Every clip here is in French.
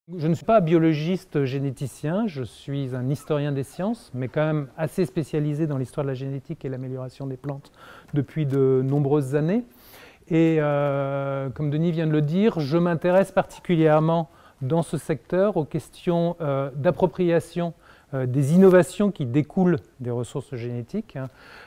Je ne suis pas biologiste généticien, je suis un historien des sciences, mais quand même assez spécialisé dans l'histoire de la génétique et l'amélioration des plantes depuis de nombreuses années. Et comme Denis vient de le dire, je m'intéresse particulièrement dans ce secteur aux questions d'appropriation des innovations qui découlent des ressources génétiques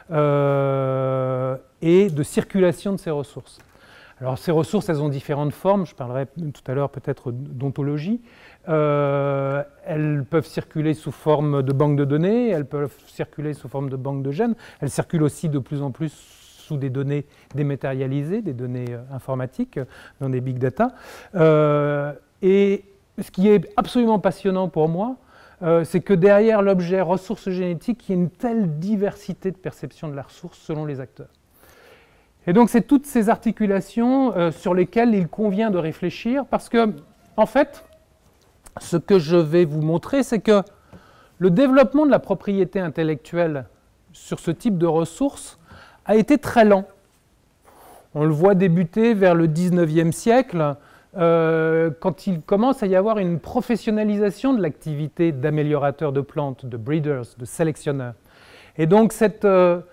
et de circulation de ces ressources. Alors ces ressources, elles ont différentes formes, je parlerai tout à l'heure peut-être d'ontologie. Elles peuvent circuler sous forme de banques de données, elles peuvent circuler sous forme de banques de gènes, elles circulent aussi de plus en plus sous des données dématérialisées, des données informatiques, dans des big data. Et ce qui est absolument passionnant pour moi, c'est que derrière l'objet ressources génétiques, il y a une telle diversité de perception de la ressource selon les acteurs. Et donc, c'est toutes ces articulations sur lesquelles il convient de réfléchir parce que, en fait, ce que je vais vous montrer, c'est que le développement de la propriété intellectuelle sur ce type de ressources a été très lent. On le voit débuter vers le 19e siècle, quand il commence à y avoir une professionnalisation de l'activité d'améliorateur de plantes, de breeders, de sélectionneurs. Et donc, cette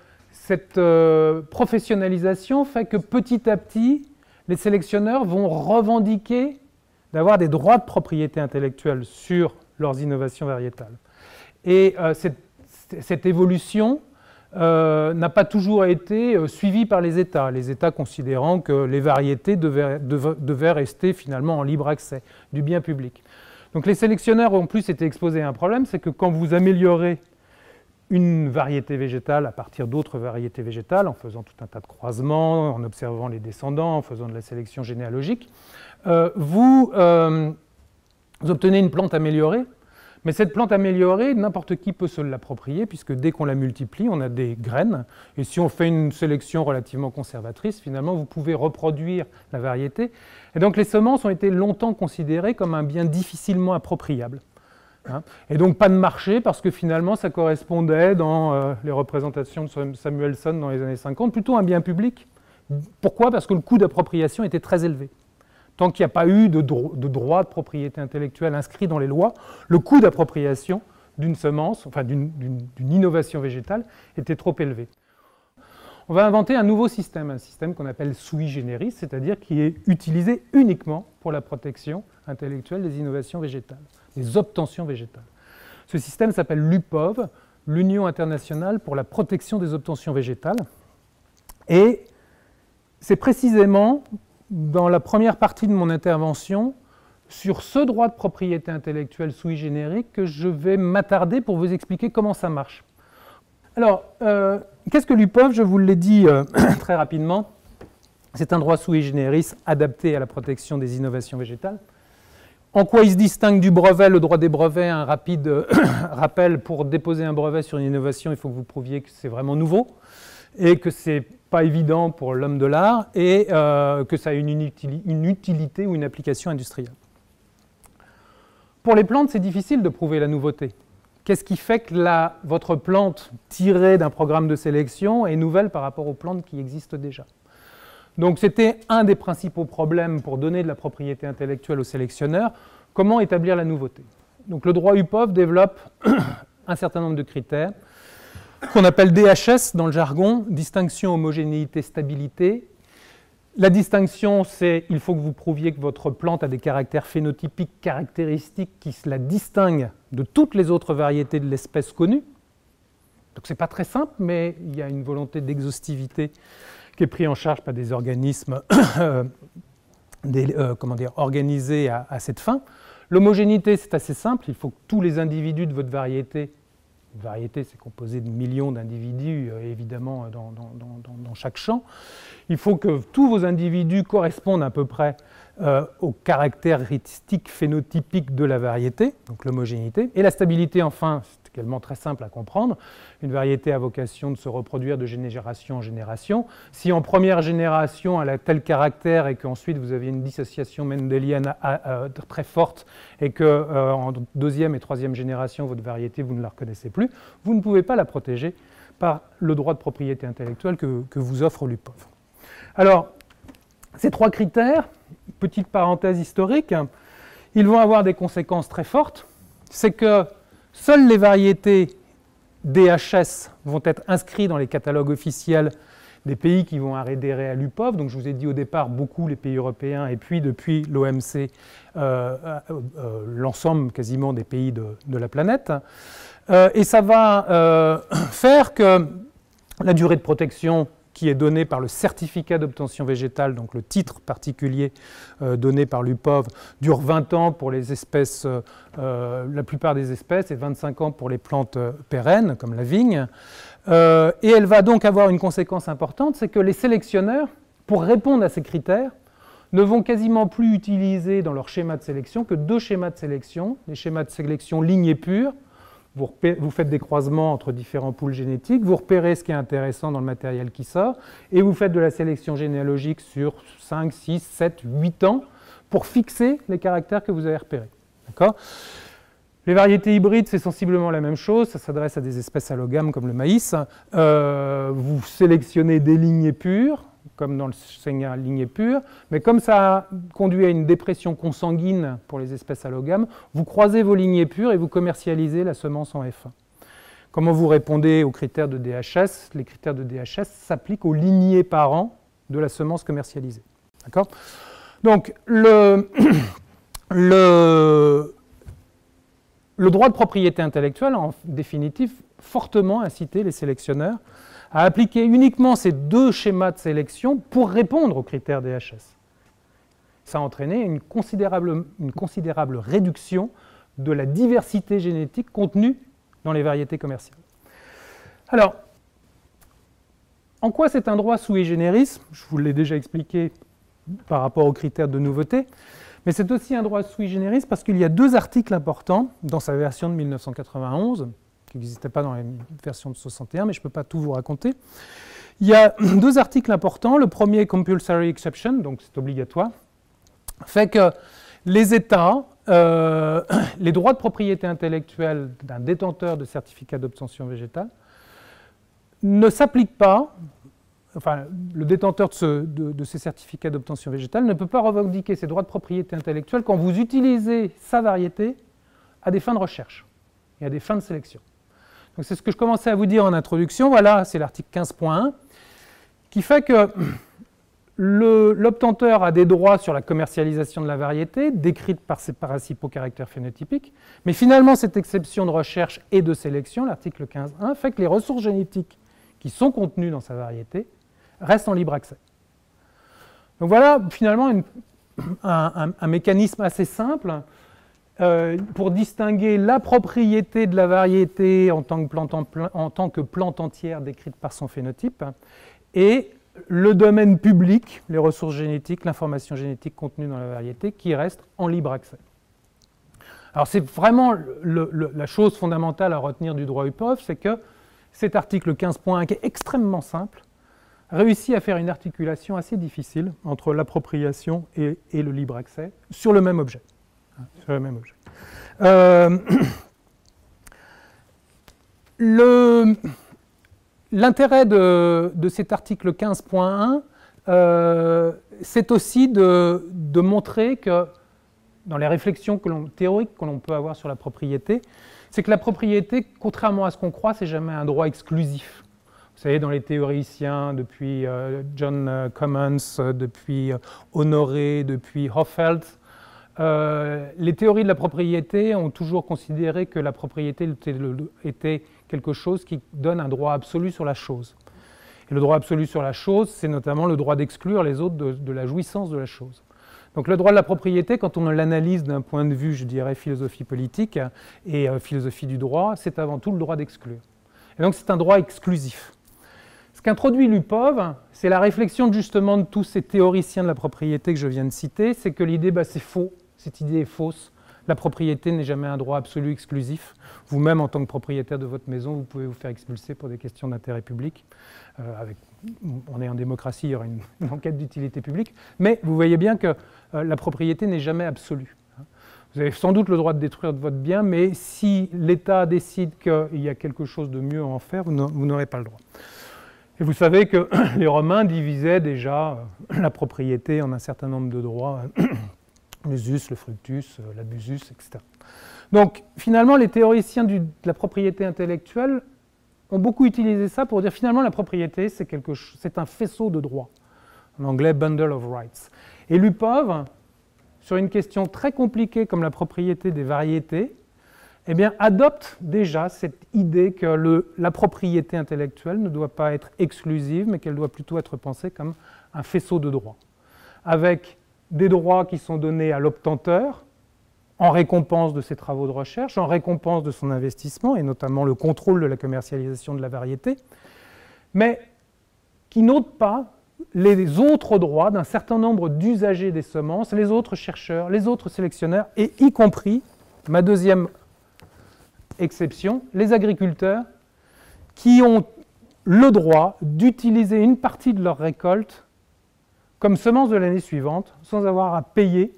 professionnalisation fait que petit à petit, les sélectionneurs vont revendiquer d'avoir des droits de propriété intellectuelle sur leurs innovations variétales. Et cette évolution n'a pas toujours été suivie par les États considérant que les variétés devaient rester finalement en libre accès du bien public. Donc les sélectionneurs ont en plus été exposés à un problème, c'est que quand vous améliorez une variété végétale à partir d'autres variétés végétales, en faisant tout un tas de croisements, en observant les descendants, en faisant de la sélection généalogique, vous obtenez une plante améliorée, mais cette plante améliorée, n'importe qui peut se l'approprier, puisque dès qu'on la multiplie, on a des graines, et si on fait une sélection relativement conservatrice, finalement, vous pouvez reproduire la variété. Et donc les semences ont été longtemps considérées comme un bien difficilement appropriable. Et donc pas de marché parce que finalement ça correspondait dans les représentations de Samuelson dans les années 50 plutôt un bien public. Pourquoi? Parce que le coût d'appropriation était très élevé. Tant qu'il n'y a pas eu de droit de propriété intellectuelle inscrit dans les lois, le coût d'appropriation d'une semence, enfin d'une innovation végétale était trop élevé. On va inventer un nouveau système, un système qu'on appelle sui generis, c'est-à-dire qui est utilisé uniquement pour la protection intellectuelle des innovations végétales, des obtentions végétales. Ce système s'appelle l'UPOV, l'Union internationale pour la protection des obtentions végétales. Et c'est précisément dans la première partie de mon intervention sur ce droit de propriété intellectuelle sui generis que je vais m'attarder pour vous expliquer comment ça marche. Alors, qu'est-ce que l'UPOV? Je vous l'ai dit très rapidement. C'est un droit sui generis adapté à la protection des innovations végétales. En quoi il se distingue du brevet? Le droit des brevets, un rapide rappel, pour déposer un brevet sur une innovation, il faut que vous prouviez que c'est vraiment nouveau et que ce n'est pas évident pour l'homme de l'art et que ça a une utilité ou une application industrielle. Pour les plantes, c'est difficile de prouver la nouveauté. Qu'est-ce qui fait que votre plante tirée d'un programme de sélection est nouvelle par rapport aux plantes qui existent déjà? Donc c'était un des principaux problèmes pour donner de la propriété intellectuelle aux sélectionneurs. Comment établir la nouveauté? Donc le droit UPOV développe un certain nombre de critères qu'on appelle DHS dans le jargon, distinction, homogénéité, stabilité. La distinction, c'est il faut que vous prouviez que votre plante a des caractères phénotypiques caractéristiques qui la distinguent de toutes les autres variétés de l'espèce connue. Donc ce n'est pas très simple, mais il y a une volonté d'exhaustivité qui est prise en charge par des organismes organisés à cette fin. L'homogénéité, c'est assez simple, il faut que tous les individus de votre variété, une variété c'est composé de millions d'individus évidemment dans chaque champ, il faut que tous vos individus correspondent à peu près aux caractéristiques phénotypiques de la variété, donc l'homogénéité. Et la stabilité, enfin, c'est également très simple à comprendre. Une variété a vocation de se reproduire de génération en génération. Si en première génération elle a tel caractère et qu'ensuite vous avez une dissociation mendélienne très forte et qu'en deuxième et troisième génération, votre variété, vous ne la reconnaissez plus, vous ne pouvez pas la protéger par le droit de propriété intellectuelle que vous offre l'UPOV. Alors, ces trois critères, petite parenthèse historique, ils vont avoir des conséquences très fortes. C'est que seules les variétés DHS vont être inscrites dans les catalogues officiels des pays qui vont adhérer à l'UPOV. Donc je vous ai dit au départ beaucoup les pays européens et puis depuis l'OMC l'ensemble quasiment des pays de la planète. Et ça va faire que la durée de protection qui est donnée par le certificat d'obtention végétale, donc le titre particulier donné par l'UPOV, dure 20 ans pour les espèces, la plupart des espèces, et 25 ans pour les plantes pérennes, comme la vigne. Et elle va donc avoir une conséquence importante, c'est que les sélectionneurs, pour répondre à ces critères, ne vont quasiment plus utiliser dans leur schéma de sélection que 2 schémas de sélection, les schémas de sélection lignée pure. Vous faites des croisements entre différents poules génétiques, vous repérez ce qui est intéressant dans le matériel qui sort, et vous faites de la sélection généalogique sur 5, 6, 7, 8 ans pour fixer les caractères que vous avez repérés. D'accord ? Les variétés hybrides, c'est sensiblement la même chose, ça s'adresse à des espèces allogames comme le maïs. Vous sélectionnez des lignées pures, comme dans le schéma lignée pure, mais comme ça conduit à une dépression consanguine pour les espèces allogames, vous croisez vos lignées pures et vous commercialisez la semence en F1. Comment vous répondez aux critères de DHS? Les critères de DHS s'appliquent aux lignées parents de la semence commercialisée. D'accord? Donc, le droit de propriété intellectuelle, en définitive, fortement incité les sélectionneurs à appliquer uniquement ces 2 schémas de sélection pour répondre aux critères DHS. Ça a entraîné une considérable réduction de la diversité génétique contenue dans les variétés commerciales. Alors, en quoi c'est un droit sui generis? Je vous l'ai déjà expliqué par rapport aux critères de nouveauté, mais c'est aussi un droit sui generis parce qu'il y a 2 articles importants dans sa version de 1991, qui n'existait pas dans la version de 61, mais je ne peux pas tout vous raconter. Il y a 2 articles importants. Le premier, Compulsory Exception, donc c'est obligatoire, fait que les États, les droits de propriété intellectuelle d'un détenteur de certificat d'obtention végétale ne s'appliquent pas, enfin, le détenteur de ces certificats d'obtention végétale ne peut pas revendiquer ses droits de propriété intellectuelle quand vous utilisez sa variété à des fins de recherche et à des fins de sélection. Donc c'est ce que je commençais à vous dire en introduction. Voilà, c'est l'article 15.1 qui fait que l'obtenteur a des droits sur la commercialisation de la variété, décrite par ses principaux caractères phénotypiques, mais finalement cette exception de recherche et de sélection, l'article 15.1, fait que les ressources génétiques qui sont contenues dans sa variété restent en libre accès. Donc voilà finalement un mécanisme assez simple pour distinguer la propriété de la variété en tant que plante entière décrite par son phénotype et le domaine public, les ressources génétiques, l'information génétique contenue dans la variété qui reste en libre accès. Alors c'est vraiment la chose fondamentale à retenir du droit UPOV, c'est que cet article 15.1 qui est extrêmement simple réussit à faire une articulation assez difficile entre l'appropriation et le libre accès sur le même objet. Sur le même objet. L'intérêt de cet article 15.1, c'est aussi de montrer que dans les réflexions théoriques que l'on peut avoir sur la propriété, c'est que la propriété, contrairement à ce qu'on croit, c'est jamais un droit exclusif. Vous savez, dans les théoriciens, depuis John Commons, depuis Honoré, depuis Hoffeld, les théories de la propriété ont toujours considéré que la propriété était quelque chose qui donne un droit absolu sur la chose. Et le droit absolu sur la chose, c'est notamment le droit d'exclure les autres de la jouissance de la chose. Donc le droit de la propriété, quand on l'analyse d'un point de vue, je dirais, philosophie politique et philosophie du droit, c'est avant tout le droit d'exclure. Et donc c'est un droit exclusif. Ce qu'introduit l'UPOV, c'est la réflexion justement de tous ces théoriciens de la propriété que je viens de citer, c'est que l'idée, c'est faux, cette idée est fausse. La propriété n'est jamais un droit absolu exclusif. Vous-même, en tant que propriétaire de votre maison, vous pouvez vous faire expulser pour des questions d'intérêt public. On est en démocratie, il y aura une enquête d'utilité publique. Mais vous voyez bien que la propriété n'est jamais absolue. Vous avez sans doute le droit de détruire votre bien, mais si l'État décide qu'il y a quelque chose de mieux à en faire, vous n'aurez pas le droit. Et vous savez que les Romains divisaient déjà la propriété en un certain nombre de droits l'usus, le fructus, l'abusus, etc. Donc, finalement, les théoriciens de la propriété intellectuelle ont beaucoup utilisé ça pour dire finalement la propriété, c'est un faisceau de droits. En anglais, bundle of rights. Et Lupov, sur une question très compliquée comme la propriété des variétés, eh bien, adopte déjà cette idée que la propriété intellectuelle ne doit pas être exclusive, mais qu'elle doit plutôt être pensée comme un faisceau de droits, avec des droits qui sont donnés à l'obtenteur, en récompense de ses travaux de recherche, en récompense de son investissement, et notamment le contrôle de la commercialisation de la variété, mais qui n'ôtent pas les autres droits d'un certain nombre d'usagers des semences, les autres chercheurs, les autres sélectionneurs, et y compris, ma deuxième exception, les agriculteurs qui ont le droit d'utiliser une partie de leur récolte comme semence de l'année suivante, sans avoir à payer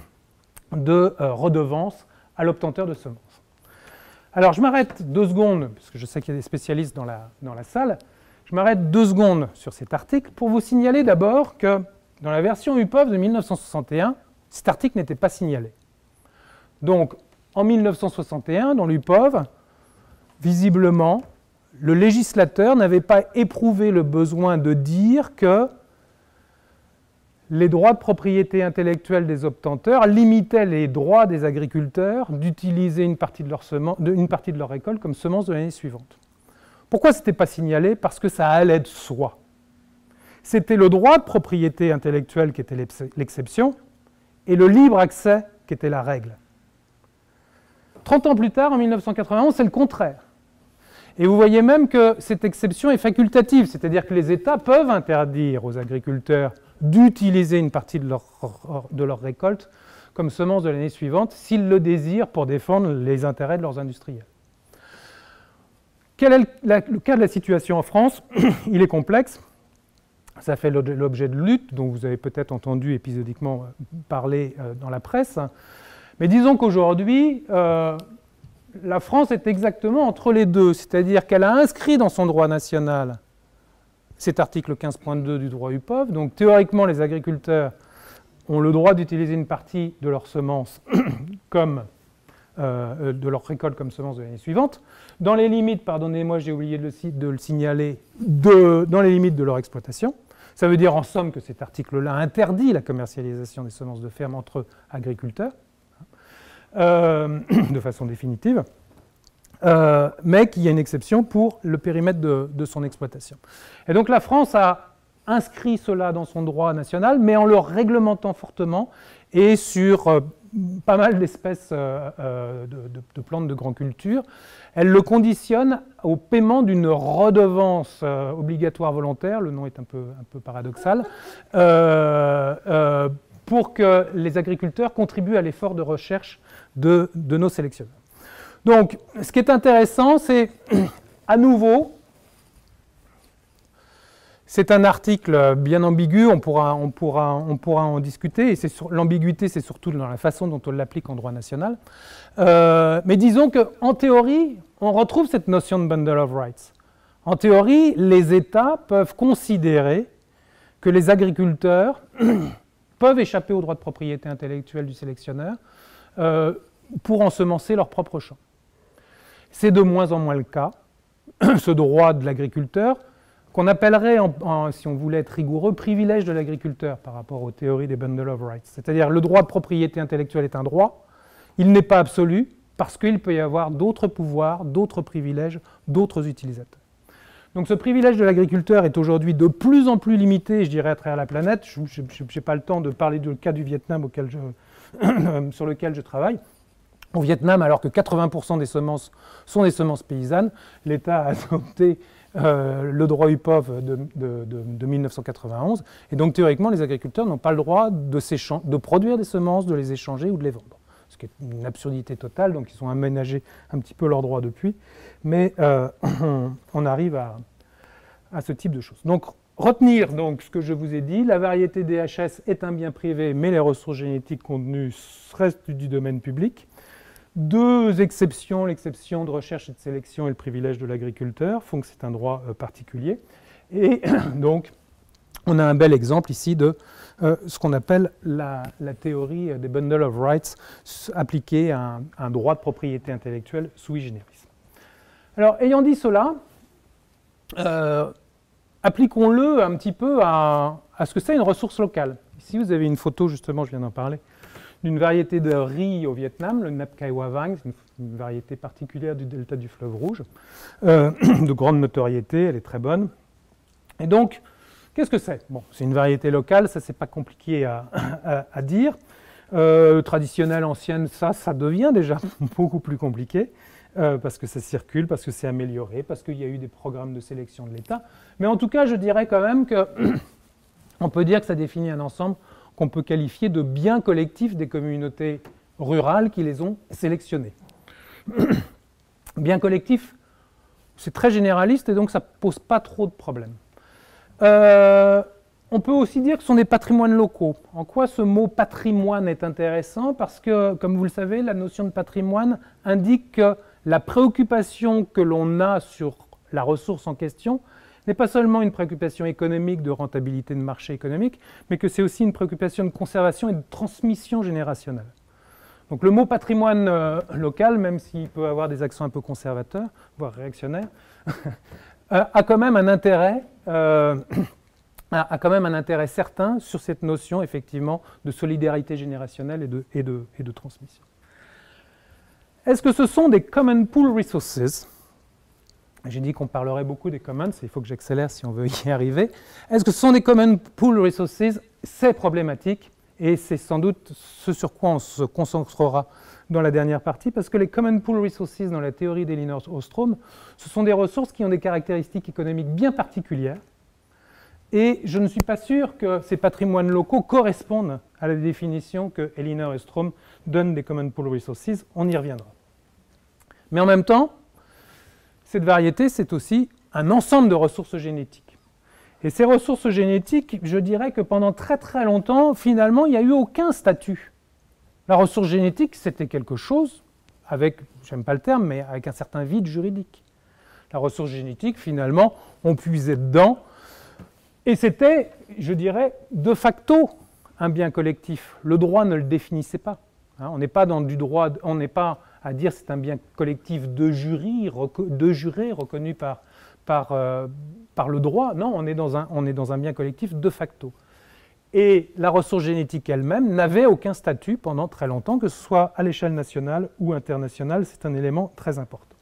de redevance à l'obtenteur de semences. Alors je m'arrête 2 secondes, parce que je sais qu'il y a des spécialistes dans la salle, je m'arrête 2 secondes sur cet article pour vous signaler d'abord que dans la version UPOV de 1961, cet article n'était pas signalé. Donc en 1961, dans l'UPOV, visiblement, le législateur n'avait pas éprouvé le besoin de dire que les droits de propriété intellectuelle des obtenteurs limitaient les droits des agriculteurs d'utiliser une partie de leur récolte comme semence de l'année suivante. Pourquoi ce n'était pas signalé? Parce que ça allait de soi. C'était le droit de propriété intellectuelle qui était l'exception et le libre accès qui était la règle. 30 ans plus tard, en 1991, c'est le contraire. Et vous voyez même que cette exception est facultative, c'est-à-dire que les États peuvent interdire aux agriculteurs d'utiliser une partie de leur récolte comme semence de l'année suivante s'ils le désirent pour défendre les intérêts de leurs industriels. Quel est le cas de la situation en France? Il est complexe. Ça fait l'objet de luttes dont vous avez peut-être entendu épisodiquement parler dans la presse. Mais disons qu'aujourd'hui, la France est exactement entre les deux, c'est-à-dire qu'elle a inscrit dans son droit national cet article 15.2 du droit UPOV. Donc théoriquement, les agriculteurs ont le droit d'utiliser une partie de leurs semences comme de leur récolte comme semence de l'année suivante, dans les limites, pardonnez-moi, j'ai oublié de le signaler, dans les limites de leur exploitation. Ça veut dire en somme que cet article-là interdit la commercialisation des semences de ferme entre agriculteurs, de façon définitive, mais qu'il y a une exception pour le périmètre de son exploitation. Et donc la France a inscrit cela dans son droit national, mais en le réglementant fortement et sur pas mal d'espèces de plantes de grande culture. Elle le conditionne au paiement d'une redevance obligatoire volontaire, le nom est un peu paradoxal, pour que les agriculteurs contribuent à l'effort de recherche de nos sélectionneurs. Donc, ce qui est intéressant, c'est, à nouveau, c'est un article bien ambigu, on pourra en discuter, et l'ambiguïté, c'est surtout dans la façon dont on l'applique en droit national. Mais disons qu'en théorie, on retrouve cette notion de bundle of rights. En théorie, les États peuvent considérer que les agriculteurs peuvent échapper au droit de propriété intellectuelle du sélectionneur pour ensemencer leur propre champ. C'est de moins en moins le cas, ce droit de l'agriculteur, qu'on appellerait, si on voulait être rigoureux, privilège de l'agriculteur par rapport aux théories des bundle of rights. C'est-à-dire le droit de propriété intellectuelle est un droit, il n'est pas absolu, parce qu'il peut y avoir d'autres pouvoirs, d'autres privilèges, d'autres utilisateurs. Donc ce privilège de l'agriculteur est aujourd'hui de plus en plus limité, je dirais, à travers la planète. Je n'ai pas le temps de parler du cas du Vietnam sur lequel je travaille. Au Vietnam, alors que 80% des semences sont des semences paysannes, l'État a adopté le droit UPOV de 1991, et donc théoriquement, les agriculteurs n'ont pas le droit de produire des semences, de les échanger ou de les vendre. Ce qui est une absurdité totale, donc ils ont aménagé un petit peu leurs droits depuis, mais on arrive à ce type de choses. Donc, retenir donc, ce que je vous ai dit, la variété DHS est un bien privé, mais les ressources génétiques contenues restent du domaine public. 2 exceptions, l'exception de recherche et de sélection et le privilège de l'agriculteur, font que c'est un droit particulier. Et donc, on a un bel exemple ici de ce qu'on appelle la théorie des bundle of rights appliquée à un droit de propriété intellectuelle sui generis. Alors, ayant dit cela, appliquons-le un petit peu à ce que c'est une ressource locale. Ici, vous avez une photo, justement, je viens d'en parler, d'une variété de riz au Vietnam, le Nap Kai Hoa Vang, c'est une variété particulière du delta du fleuve Rouge, de grande notoriété, elle est très bonne. Et donc, qu'est-ce que c'est? Bon, c'est une variété locale, ça c'est pas compliqué à dire. Traditionnelle, ancienne, ça devient déjà beaucoup plus compliqué, parce que ça circule, parce que c'est amélioré, parce qu'il y a eu des programmes de sélection de l'État. Mais en tout cas, je dirais quand même que on peut dire que ça définit un ensemble qu'on peut qualifier de biens collectifs des communautés rurales qui les ont sélectionnés. Biens collectifs, c'est très généraliste et donc ça ne pose pas trop de problèmes. On peut aussi dire que ce sont des patrimoines locaux. En quoi ce mot patrimoine est intéressant? Parce que, comme vous le savez, la notion de patrimoine indique que la préoccupation que l'on a sur la ressource en question n'est pas seulement une préoccupation économique de rentabilité de marché économique, mais que c'est aussi une préoccupation de conservation et de transmission générationnelle. Donc le mot patrimoine local, même s'il peut avoir des accents un peu conservateurs, voire réactionnaires, a quand même un intérêt certain sur cette notion, effectivement, de solidarité générationnelle et de transmission. Est-ce que ce sont des common pool resources? J'ai dit qu'on parlerait beaucoup des commons, il faut que j'accélère si on veut y arriver. Est-ce que ce sont des common pool resources? C'est problématique, et c'est sans doute ce sur quoi on se concentrera dans la dernière partie, parce que les common pool resources dans la théorie d'Elinor Ostrom, ce sont des ressources qui ont des caractéristiques économiques bien particulières, et je ne suis pas sûr que ces patrimoines locaux correspondent à la définition que Elinor Ostrom donne des common pool resources, on y reviendra. Mais en même temps, cette variété, c'est aussi un ensemble de ressources génétiques. Et ces ressources génétiques, je dirais que pendant très très longtemps, finalement, il n'y a eu aucun statut. La ressource génétique, c'était quelque chose avec, j'aime pas le terme, mais avec un certain vide juridique. La ressource génétique, finalement, on puisait dedans, et c'était, je dirais, de facto un bien collectif. Le droit ne le définissait pas. On n'est pas dans du droit, on n'est pas à dire c'est un bien collectif de jurés reconnu par le droit. Non, on est dans un bien collectif de facto. Et la ressource génétique elle-même n'avait aucun statut pendant très longtemps, que ce soit à l'échelle nationale ou internationale, c'est un élément très important.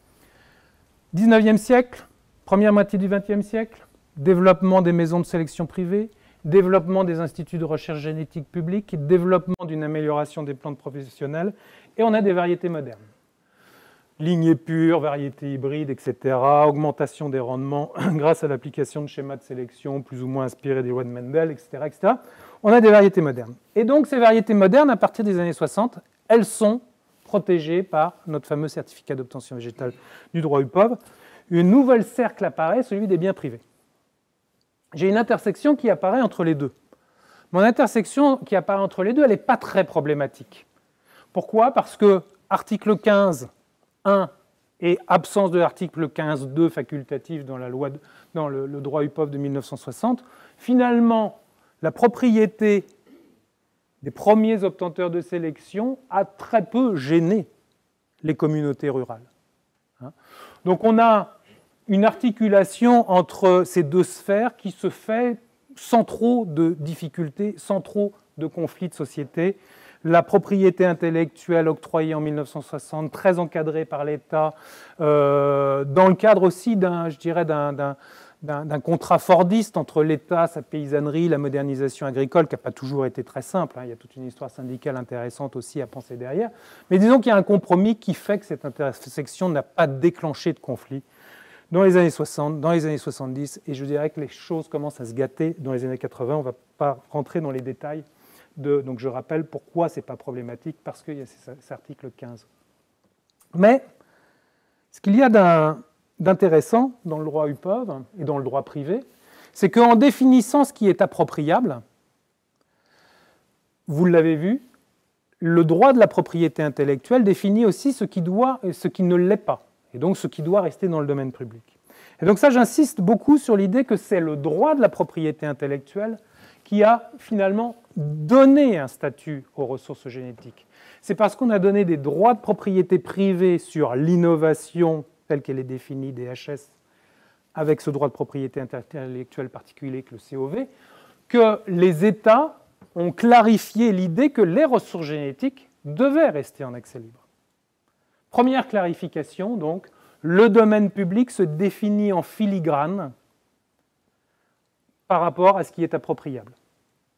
19e siècle, première moitié du 20e siècle, développement des maisons de sélection privées, développement des instituts de recherche génétique publics, développement d'une amélioration des plantes professionnelles, et on a des variétés modernes. Lignée pure, variétés hybrides, etc., augmentation des rendements grâce à l'application de schémas de sélection plus ou moins inspirés des lois de Mendel, etc., etc. On a des variétés modernes. Et donc ces variétés modernes, à partir des années 60, elles sont protégées par notre fameux certificat d'obtention végétale du droit UPOV. Un nouvel cercle apparaît, celui des biens privés. J'ai une intersection qui apparaît entre les deux. Mon intersection qui apparaît entre les deux, elle n'est pas très problématique. Pourquoi? Parce que article 15.1 et absence de l'article 15.2 facultatif dans le droit UPOV de 1960, finalement, la propriété des premiers obtenteurs de sélection a très peu gêné les communautés rurales. Donc on a une articulation entre ces deux sphères qui se fait sans trop de difficultés, sans trop de conflits de société. La propriété intellectuelle octroyée en 1960, très encadrée par l'État, dans le cadre aussi d'un contrat fordiste entre l'État, sa paysannerie, la modernisation agricole, qui n'a pas toujours été très simple. Il y a toute une histoire syndicale intéressante aussi à penser derrière. Mais disons qu'il y a un compromis qui fait que cette intersection n'a pas déclenché de conflit dans les années 60, dans les années 70, et je dirais que les choses commencent à se gâter dans les années 80. On ne va pas rentrer dans les détails. Donc je rappelle pourquoi ce n'est pas problématique, parce qu'il y a cet article 15. Mais ce qu'il y a d'intéressant dans le droit UPOV et dans le droit privé, c'est qu'en définissant ce qui est appropriable, vous l'avez vu, le droit de la propriété intellectuelle définit aussi ce qui doit et ce qui ne l'est pas, et donc ce qui doit rester dans le domaine public. Et donc ça, j'insiste beaucoup sur l'idée que c'est le droit de la propriété intellectuelle qui a finalement donné un statut aux ressources génétiques. C'est parce qu'on a donné des droits de propriété privée sur l'innovation telle qu'elle est définie des HS, avec ce droit de propriété intellectuelle particulier que le COV, que les États ont clarifié l'idée que les ressources génétiques devaient rester en accès libre. Première clarification, donc, le domaine public se définit en filigrane par rapport à ce qui est appropriable. D'accord ?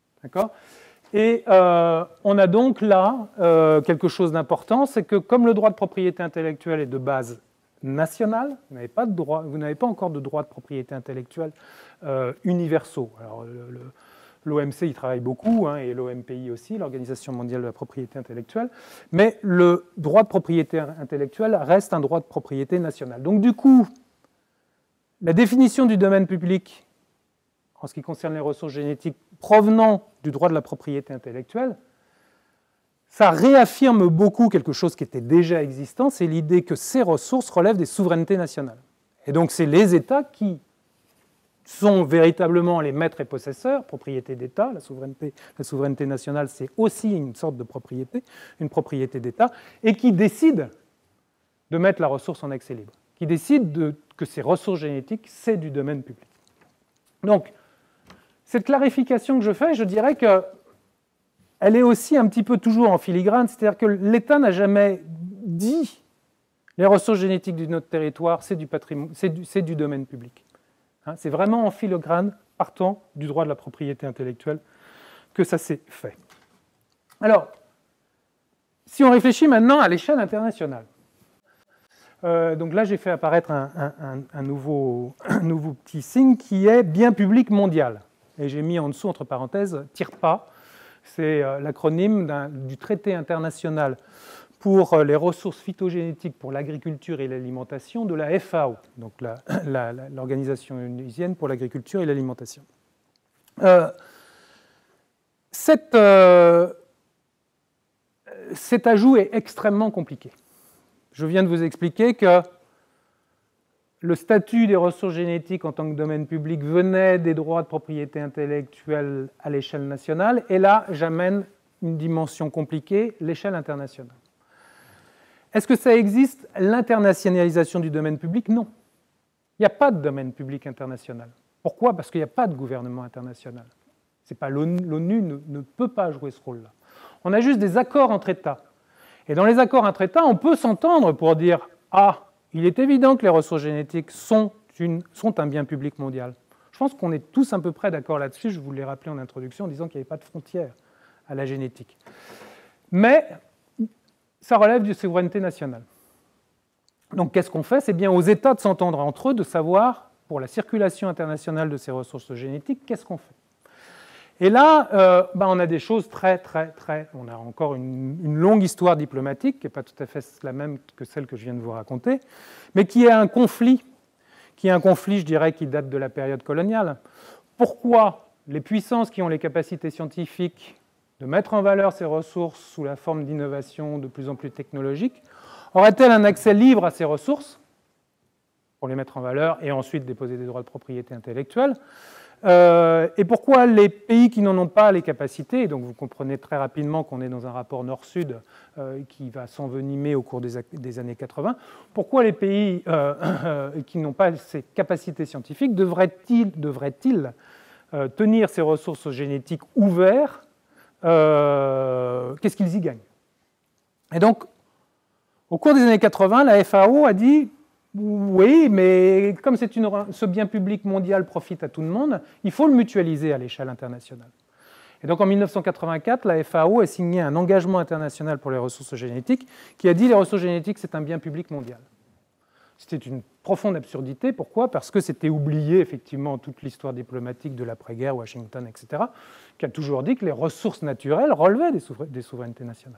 Et on a donc là quelque chose d'important, c'est que comme le droit de propriété intellectuelle est de base nationale, vous n'avez pas encore de droits de propriété intellectuelle universaux. Alors, l'OMC y travaille beaucoup, hein, et l'OMPI aussi, l'Organisation mondiale de la propriété intellectuelle, mais le droit de propriété intellectuelle reste un droit de propriété national. Donc du coup, la définition du domaine public en ce qui concerne les ressources génétiques provenant du droit de la propriété intellectuelle, ça réaffirme beaucoup quelque chose qui était déjà existant, c'est l'idée que ces ressources relèvent des souverainetés nationales. Et donc c'est les États qui sont véritablement les maîtres et possesseurs, propriété d'État, la souveraineté nationale c'est aussi une sorte de propriété, une propriété d'État, et qui décident de mettre la ressource en accès libre, qui décident que ces ressources génétiques, c'est du domaine public. Donc, cette clarification que je fais, je dirais qu'elle est aussi un petit peu toujours en filigrane, c'est-à-dire que l'État n'a jamais dit les ressources génétiques de notre territoire, c'est du domaine public. Hein, c'est vraiment en filigrane, partant du droit de la propriété intellectuelle, que ça s'est fait. Alors, si on réfléchit maintenant à l'échelle internationale, donc là j'ai fait apparaître un nouveau petit signe qui est bien public mondial. Et j'ai mis en dessous, entre parenthèses, TIRPA, c'est l'acronyme du traité international pour les ressources phytogénétiques pour l'agriculture et l'alimentation de la FAO, donc l'Organisation onusienne pour l'agriculture et l'alimentation. Cet ajout est extrêmement compliqué. Je viens de vous expliquer que le statut des ressources génétiques en tant que domaine public venait des droits de propriété intellectuelle à l'échelle nationale, et là, j'amène une dimension compliquée, l'échelle internationale. Est-ce que ça existe, l'internationalisation du domaine public? Non. Il n'y a pas de domaine public international. Pourquoi? Parce qu'il n'y a pas de gouvernement international. L'ONU ne peut pas jouer ce rôle-là. On a juste des accords entre États. Et dans les accords entre États, on peut s'entendre pour dire « Ah, il est évident que les ressources génétiques sont un bien public mondial. » Je pense qu'on est tous à peu près d'accord là-dessus. Je vous l'ai rappelé en introduction en disant qu'il n'y avait pas de frontières à la génétique. Mais ça relève de souveraineté nationale. Donc qu'est-ce qu'on fait? C'est bien aux États de s'entendre entre eux, de savoir, pour la circulation internationale de ces ressources génétiques, qu'est-ce qu'on fait. Et là, on a des choses on a encore une longue histoire diplomatique, qui n'est pas tout à fait la même que celle que je viens de vous raconter, mais qui est un conflit, je dirais, qui date de la période coloniale. Pourquoi les puissances qui ont les capacités scientifiques de mettre en valeur ces ressources sous la forme d'innovation de plus en plus technologiques, auraient-elles un accès libre à ces ressources pour les mettre en valeur et ensuite déposer des droits de propriété intellectuelle? Et pourquoi les pays qui n'en ont pas les capacités, et donc vous comprenez très rapidement qu'on est dans un rapport nord-sud qui va s'envenimer au cours des années 80, pourquoi les pays qui n'ont pas ces capacités scientifiques devraient-ils tenir ces ressources génétiques ouvertes? Qu'est-ce qu'ils y gagnent? Et donc, au cours des années 80, la FAO a dit oui, mais comme ce bien public mondial profite à tout le monde, il faut le mutualiser à l'échelle internationale. Et donc en 1984, la FAO a signé un engagement international pour les ressources génétiques qui a dit les ressources génétiques, c'est un bien public mondial. C'était une profonde absurdité. Pourquoi? Parce que c'était oublié effectivement toute l'histoire diplomatique de l'après-guerre, Washington, etc., qui a toujours dit que les ressources naturelles relevaient des souverainetés nationales.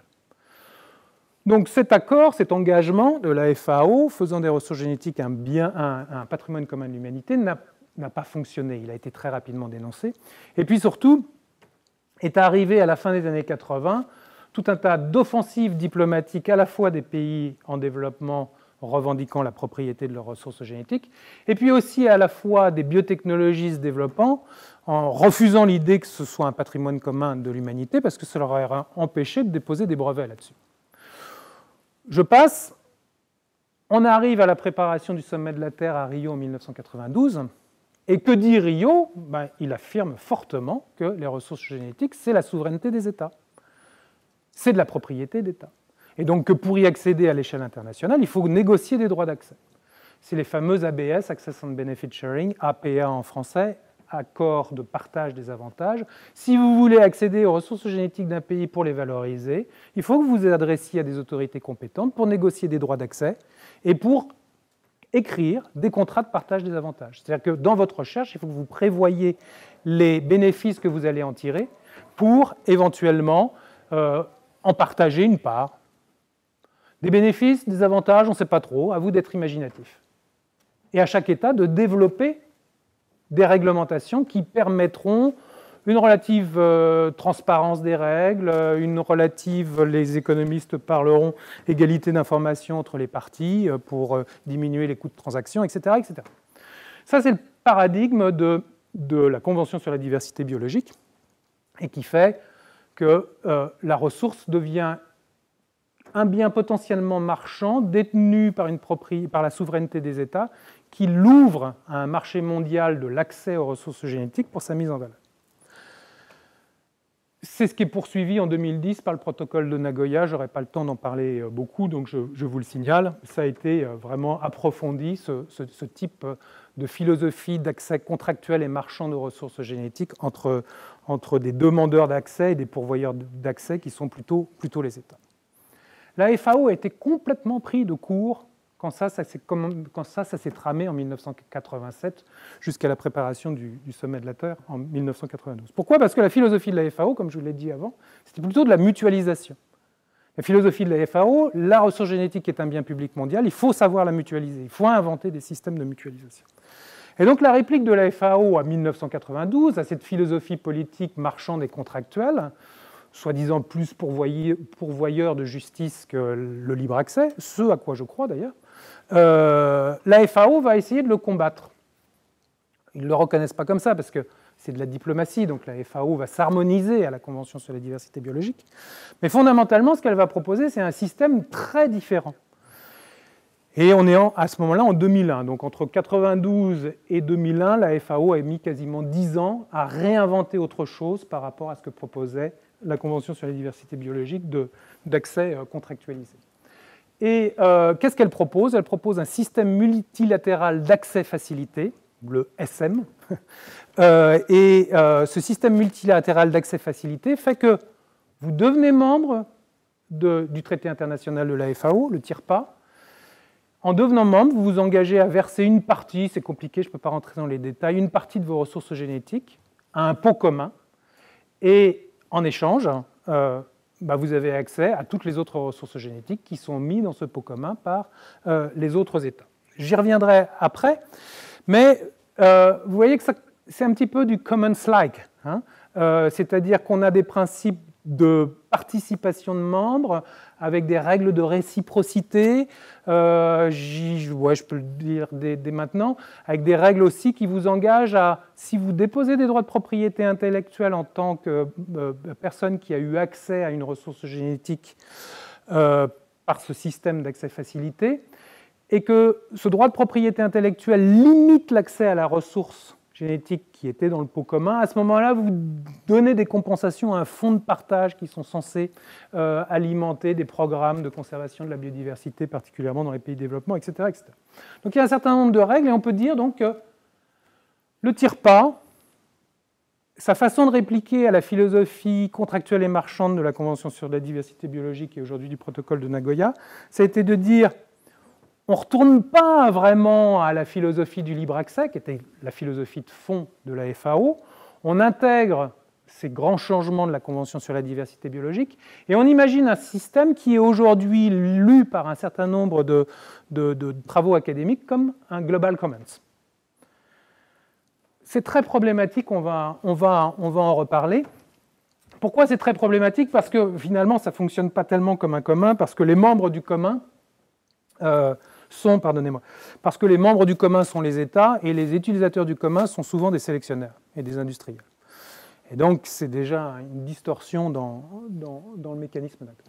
Donc cet accord, cet engagement de la FAO faisant des ressources génétiques un patrimoine commun de l'humanité n'a pas fonctionné. Il a été très rapidement dénoncé. Et puis surtout, est arrivé à la fin des années 80 tout un tas d'offensives diplomatiques à la fois des pays en développement revendiquant la propriété de leurs ressources génétiques, et puis aussi à la fois des biotechnologies se développant en refusant l'idée que ce soit un patrimoine commun de l'humanité, parce que ça leur aurait empêché de déposer des brevets là-dessus. Je passe. On arrive à la préparation du sommet de la Terre à Rio en 1992, et que dit Rio? Il affirme fortement que les ressources génétiques, c'est la souveraineté des États. C'est de la propriété d'État. Et donc que pour y accéder à l'échelle internationale, il faut négocier des droits d'accès. C'est les fameux ABS, Access and Benefit Sharing, APA en français, accord de partage des avantages. Si vous voulez accéder aux ressources génétiques d'un pays pour les valoriser, il faut que vous vous adressiez à des autorités compétentes pour négocier des droits d'accès et pour écrire des contrats de partage des avantages. C'est-à-dire que dans votre recherche, il faut que vous prévoyiez les bénéfices que vous allez en tirer pour éventuellement en partager une part. Des bénéfices, des avantages, on ne sait pas trop, à vous d'être imaginatif. Et à chaque État de développer des réglementations qui permettront une relative transparence des règles, une relative, les économistes parleront, égalité d'information entre les parties pour diminuer les coûts de transaction, etc. etc. Ça, c'est le paradigme de la Convention sur la diversité biologique et qui fait que la ressource devient un bien potentiellement marchand détenu par la souveraineté des États qui l'ouvre à un marché mondial de l'accès aux ressources génétiques pour sa mise en valeur. C'est ce qui est poursuivi en 2010 par le protocole de Nagoya. Je n'aurai pas le temps d'en parler beaucoup, donc je vous le signale. Ça a été vraiment approfondi, ce type de philosophie d'accès contractuel et marchand de ressources génétiques entre des demandeurs d'accès et des pourvoyeurs d'accès qui sont plutôt les États. La FAO a été complètement pris de court quand ça s'est tramé en 1987 jusqu'à la préparation du sommet de la Terre en 1992. Pourquoi? Parce que la philosophie de la FAO, comme je vous l'ai dit avant, c'était plutôt de la mutualisation. La philosophie de la FAO, la ressource génétique est un bien public mondial, il faut savoir la mutualiser, il faut inventer des systèmes de mutualisation. Et donc la réplique de la FAO à 1992, à cette philosophie politique marchande et contractuelle, soi-disant plus pourvoyeur de justice que le libre accès, ce à quoi je crois d'ailleurs, la FAO va essayer de le combattre. Ils ne le reconnaissent pas comme ça parce que c'est de la diplomatie, donc la FAO va s'harmoniser à la Convention sur la diversité biologique. Mais fondamentalement, ce qu'elle va proposer, c'est un système très différent. Et on est à ce moment-là en 2001. Donc entre 1992 et 2001, la FAO a mis quasiment 10 ans à réinventer autre chose par rapport à ce que proposait la Convention sur la diversité biologique d'accès contractualisé. Et qu'est-ce qu'elle propose? Elle propose un système multilatéral d'accès facilité, le SM. Ce système multilatéral d'accès facilité fait que vous devenez membre du traité international de la FAO, le TIRPA. En devenant membre, vous vous engagez à verser une partie, c'est compliqué, je ne peux pas rentrer dans les détails, une partie de vos ressources génétiques à un pot commun. Et en échange, vous avez accès à toutes les autres ressources génétiques qui sont mises dans ce pot commun par les autres États. J'y reviendrai après, mais vous voyez que c'est un petit peu du commons-like, hein, c'est-à-dire qu'on a des principes de participation de membres avec des règles de réciprocité, je peux le dire dès maintenant, avec des règles aussi qui vous engagent à, si vous déposez des droits de propriété intellectuelle en tant que personne qui a eu accès à une ressource génétique par ce système d'accès facilité, et que ce droit de propriété intellectuelle limite l'accès à la ressource génétique qui était dans le pot commun, à ce moment-là, vous donnez des compensations à un fonds de partage qui sont censés alimenter des programmes de conservation de la biodiversité, particulièrement dans les pays de développement, etc., etc. Donc il y a un certain nombre de règles, et on peut dire donc que le TIRPA, sa façon de répliquer à la philosophie contractuelle et marchande de la Convention sur la diversité biologique et aujourd'hui du protocole de Nagoya, ça a été de dire on ne retourne pas vraiment à la philosophie du libre accès, qui était la philosophie de fond de la FAO. On intègre ces grands changements de la Convention sur la diversité biologique et on imagine un système qui est aujourd'hui lu par un certain nombre de travaux académiques comme un Global Commons. C'est très problématique, on va en reparler. Pourquoi c'est très problématique? Parce que finalement, ça ne fonctionne pas tellement comme un commun, parce que les membres du commun sont, pardonnez-moi, parce que les membres du commun sont les États et les utilisateurs du commun sont souvent des sélectionneurs et des industriels. Et donc, c'est déjà une distorsion dans le mécanisme d'accueil.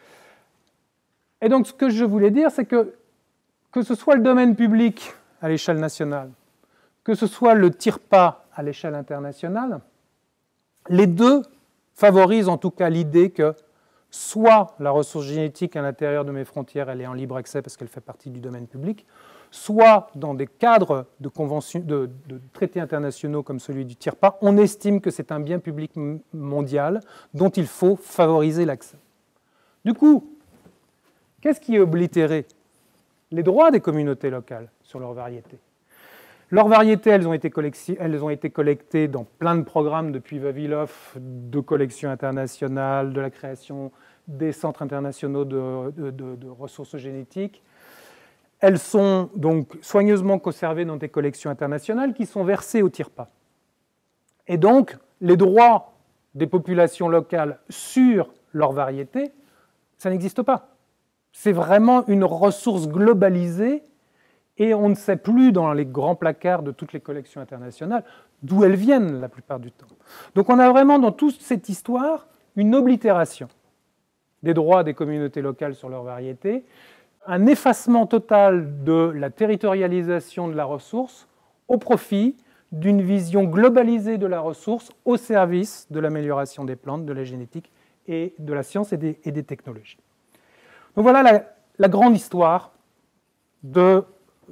Et donc, ce que je voulais dire, c'est que ce soit le domaine public à l'échelle nationale, que ce soit le TIRPA à l'échelle internationale, les deux favorisent en tout cas l'idée que soit la ressource génétique à l'intérieur de mes frontières, elle est en libre accès parce qu'elle fait partie du domaine public, soit dans des cadres de traités internationaux comme celui du TIRPA, on estime que c'est un bien public mondial dont il faut favoriser l'accès. Du coup, qu'est-ce qui est oblitéré? Les droits des communautés locales sur leurs variétés. Leurs variétés, elles ont été collectées dans plein de programmes depuis Vavilov, de collections internationales, de la création des centres internationaux de ressources génétiques. Elles sont donc soigneusement conservées dans des collections internationales qui sont versées au TIRPA. Et donc, les droits des populations locales sur leurs variétés, ça n'existe pas. C'est vraiment une ressource globalisée et on ne sait plus dans les grands placards de toutes les collections internationales d'où elles viennent la plupart du temps. Donc on a vraiment dans toute cette histoire une oblitération des droits des communautés locales sur leurs variétés, un effacement total de la territorialisation de la ressource au profit d'une vision globalisée de la ressource au service de l'amélioration des plantes, de la génétique et de la science et des technologies. Donc voilà la grande histoire de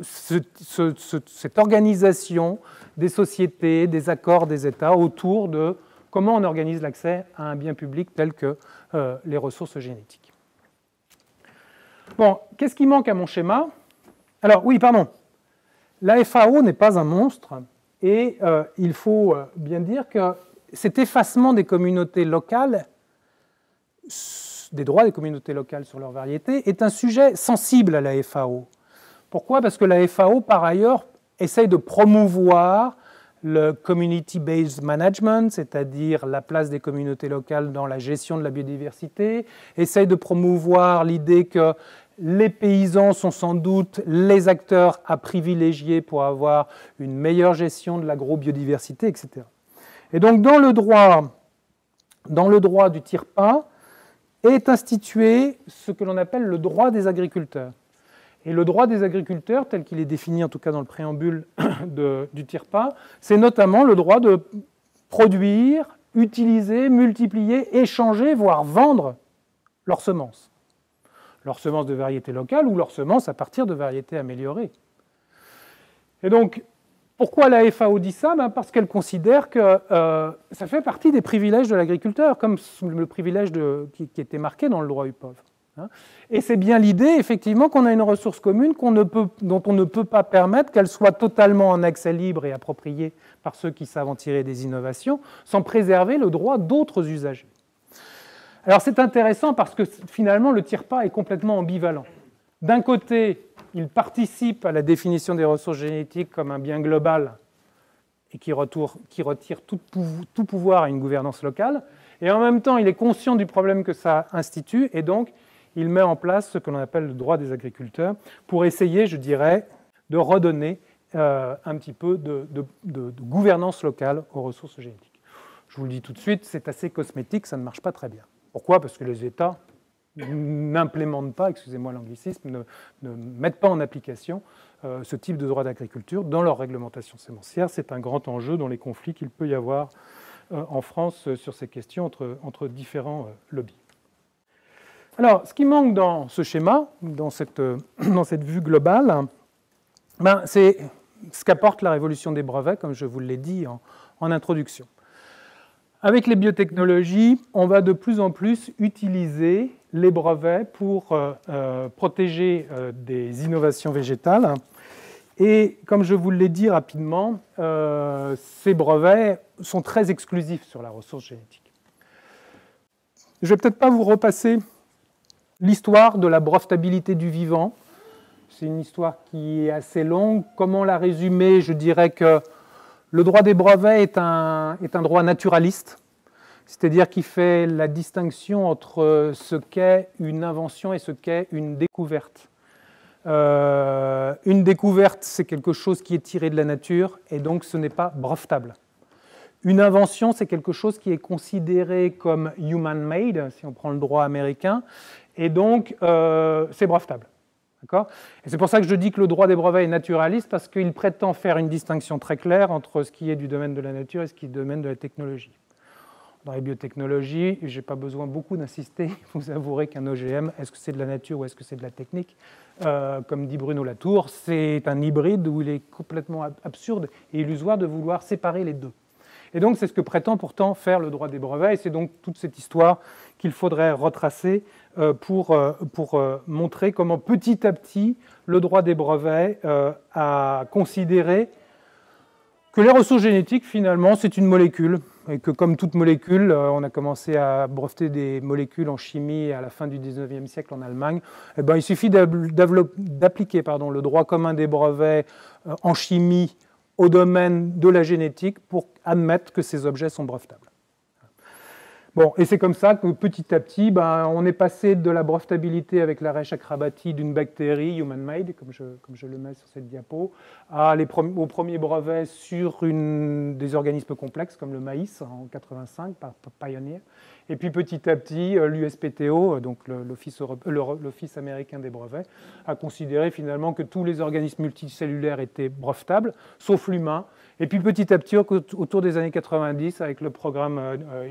cette organisation des sociétés, des accords des États autour de comment on organise l'accès à un bien public tel que les ressources génétiques. Bon, qu'est-ce qui manque à mon schéma? Alors, oui, pardon. La FAO n'est pas un monstre et il faut bien dire que cet effacement des communautés locales, des droits des communautés locales sur leur variété, est un sujet sensible à la FAO. Pourquoi? Parce que la FAO, par ailleurs, essaye de promouvoir le community-based management, c'est-à-dire la place des communautés locales dans la gestion de la biodiversité, essaye de promouvoir l'idée que les paysans sont sans doute les acteurs à privilégier pour avoir une meilleure gestion de l'agrobiodiversité, etc. Et donc, dans le droit du TIRPA, est institué ce que l'on appelle le droit des agriculteurs. Et le droit des agriculteurs, tel qu'il est défini en tout cas dans le préambule du TIRPA, c'est notamment le droit de produire, utiliser, multiplier, échanger, voire vendre leurs semences. Leurs semences de variétés locales ou leurs semences à partir de variétés améliorées. Et donc, pourquoi la FAO dit ça? Parce qu'elle considère que ça fait partie des privilèges de l'agriculteur, comme le privilège qui était marqué dans le droit UPOV. Et c'est bien l'idée, effectivement, qu'on a une ressource commune dont on ne peut pas permettre qu'elle soit totalement en accès libre et appropriée par ceux qui savent en tirer des innovations, sans préserver le droit d'autres usagers. Alors c'est intéressant parce que finalement le TIRPA est complètement ambivalent. D'un côté, il participe à la définition des ressources génétiques comme un bien global et qui retire tout pouvoir à une gouvernance locale, et en même temps, il est conscient du problème que ça institue, et donc il met en place ce que l'on appelle le droit des agriculteurs pour essayer, je dirais, de redonner un petit peu de gouvernance locale aux ressources génétiques. Je vous le dis tout de suite, c'est assez cosmétique, ça ne marche pas très bien. Pourquoi? Parce que les États n'implémentent pas, excusez-moi l'anglicisme, ne mettent pas en application ce type de droit d'agriculture dans leur réglementation sémencière. C'est un grand enjeu dans les conflits qu'il peut y avoir en France sur ces questions entre différents lobbies. Alors, ce qui manque dans ce schéma, dans cette vue globale, c'est ce qu'apporte la révolution des brevets, comme je vous l'ai dit en introduction. Avec les biotechnologies, on va de plus en plus utiliser les brevets pour protéger des innovations végétales. Et comme je vous l'ai dit rapidement, ces brevets sont très exclusifs sur la ressource génétique. Je ne vais peut-être pas vous repasser l'histoire de la brevetabilité du vivant. C'est une histoire qui est assez longue. Comment la résumer? Je dirais que le droit des brevets est un droit naturaliste, c'est-à-dire qu'il fait la distinction entre ce qu'est une invention et ce qu'est une découverte. Une découverte, c'est quelque chose qui est tiré de la nature, et donc ce n'est pas brevetable. Une invention, c'est quelque chose qui est considéré comme human-made, si on prend le droit américain, et donc c'est brevetable. Et c'est pour ça que je dis que le droit des brevets est naturaliste, parce qu'il prétend faire une distinction très claire entre ce qui est du domaine de la nature et ce qui est du domaine de la technologie. Dans les biotechnologies, je n'ai pas besoin beaucoup d'insister, vous avouerez qu'un OGM, est-ce que c'est de la nature ou est-ce que c'est de la technique? Comme dit Bruno Latour, c'est un hybride où il est complètement absurde et illusoire de vouloir séparer les deux. Et donc c'est ce que prétend pourtant faire le droit des brevets, et c'est donc toute cette histoire qu'il faudrait retracer pour montrer comment petit à petit le droit des brevets a considéré que les ressources génétiques, finalement, c'est une molécule, et que comme toute molécule, on a commencé à breveter des molécules en chimie à la fin du 19e siècle en Allemagne, et ben, il suffit d'appliquer le droit commun des brevets en chimie au domaine de la génétique pour admettre que ces objets sont brevetables. Bon, et c'est comme ça que petit à petit, on est passé de la brevetabilité avec l'arrêt Chakrabarty d'une bactérie human-made, comme je le mets sur cette diapo, aux premiers brevets sur des organismes complexes comme le maïs en 1985 par Pioneer. Et puis petit à petit, l'USPTO, donc l'Office américain des brevets, a considéré finalement que tous les organismes multicellulaires étaient brevetables, sauf l'humain. Et puis petit à petit, autour des années 90, avec le programme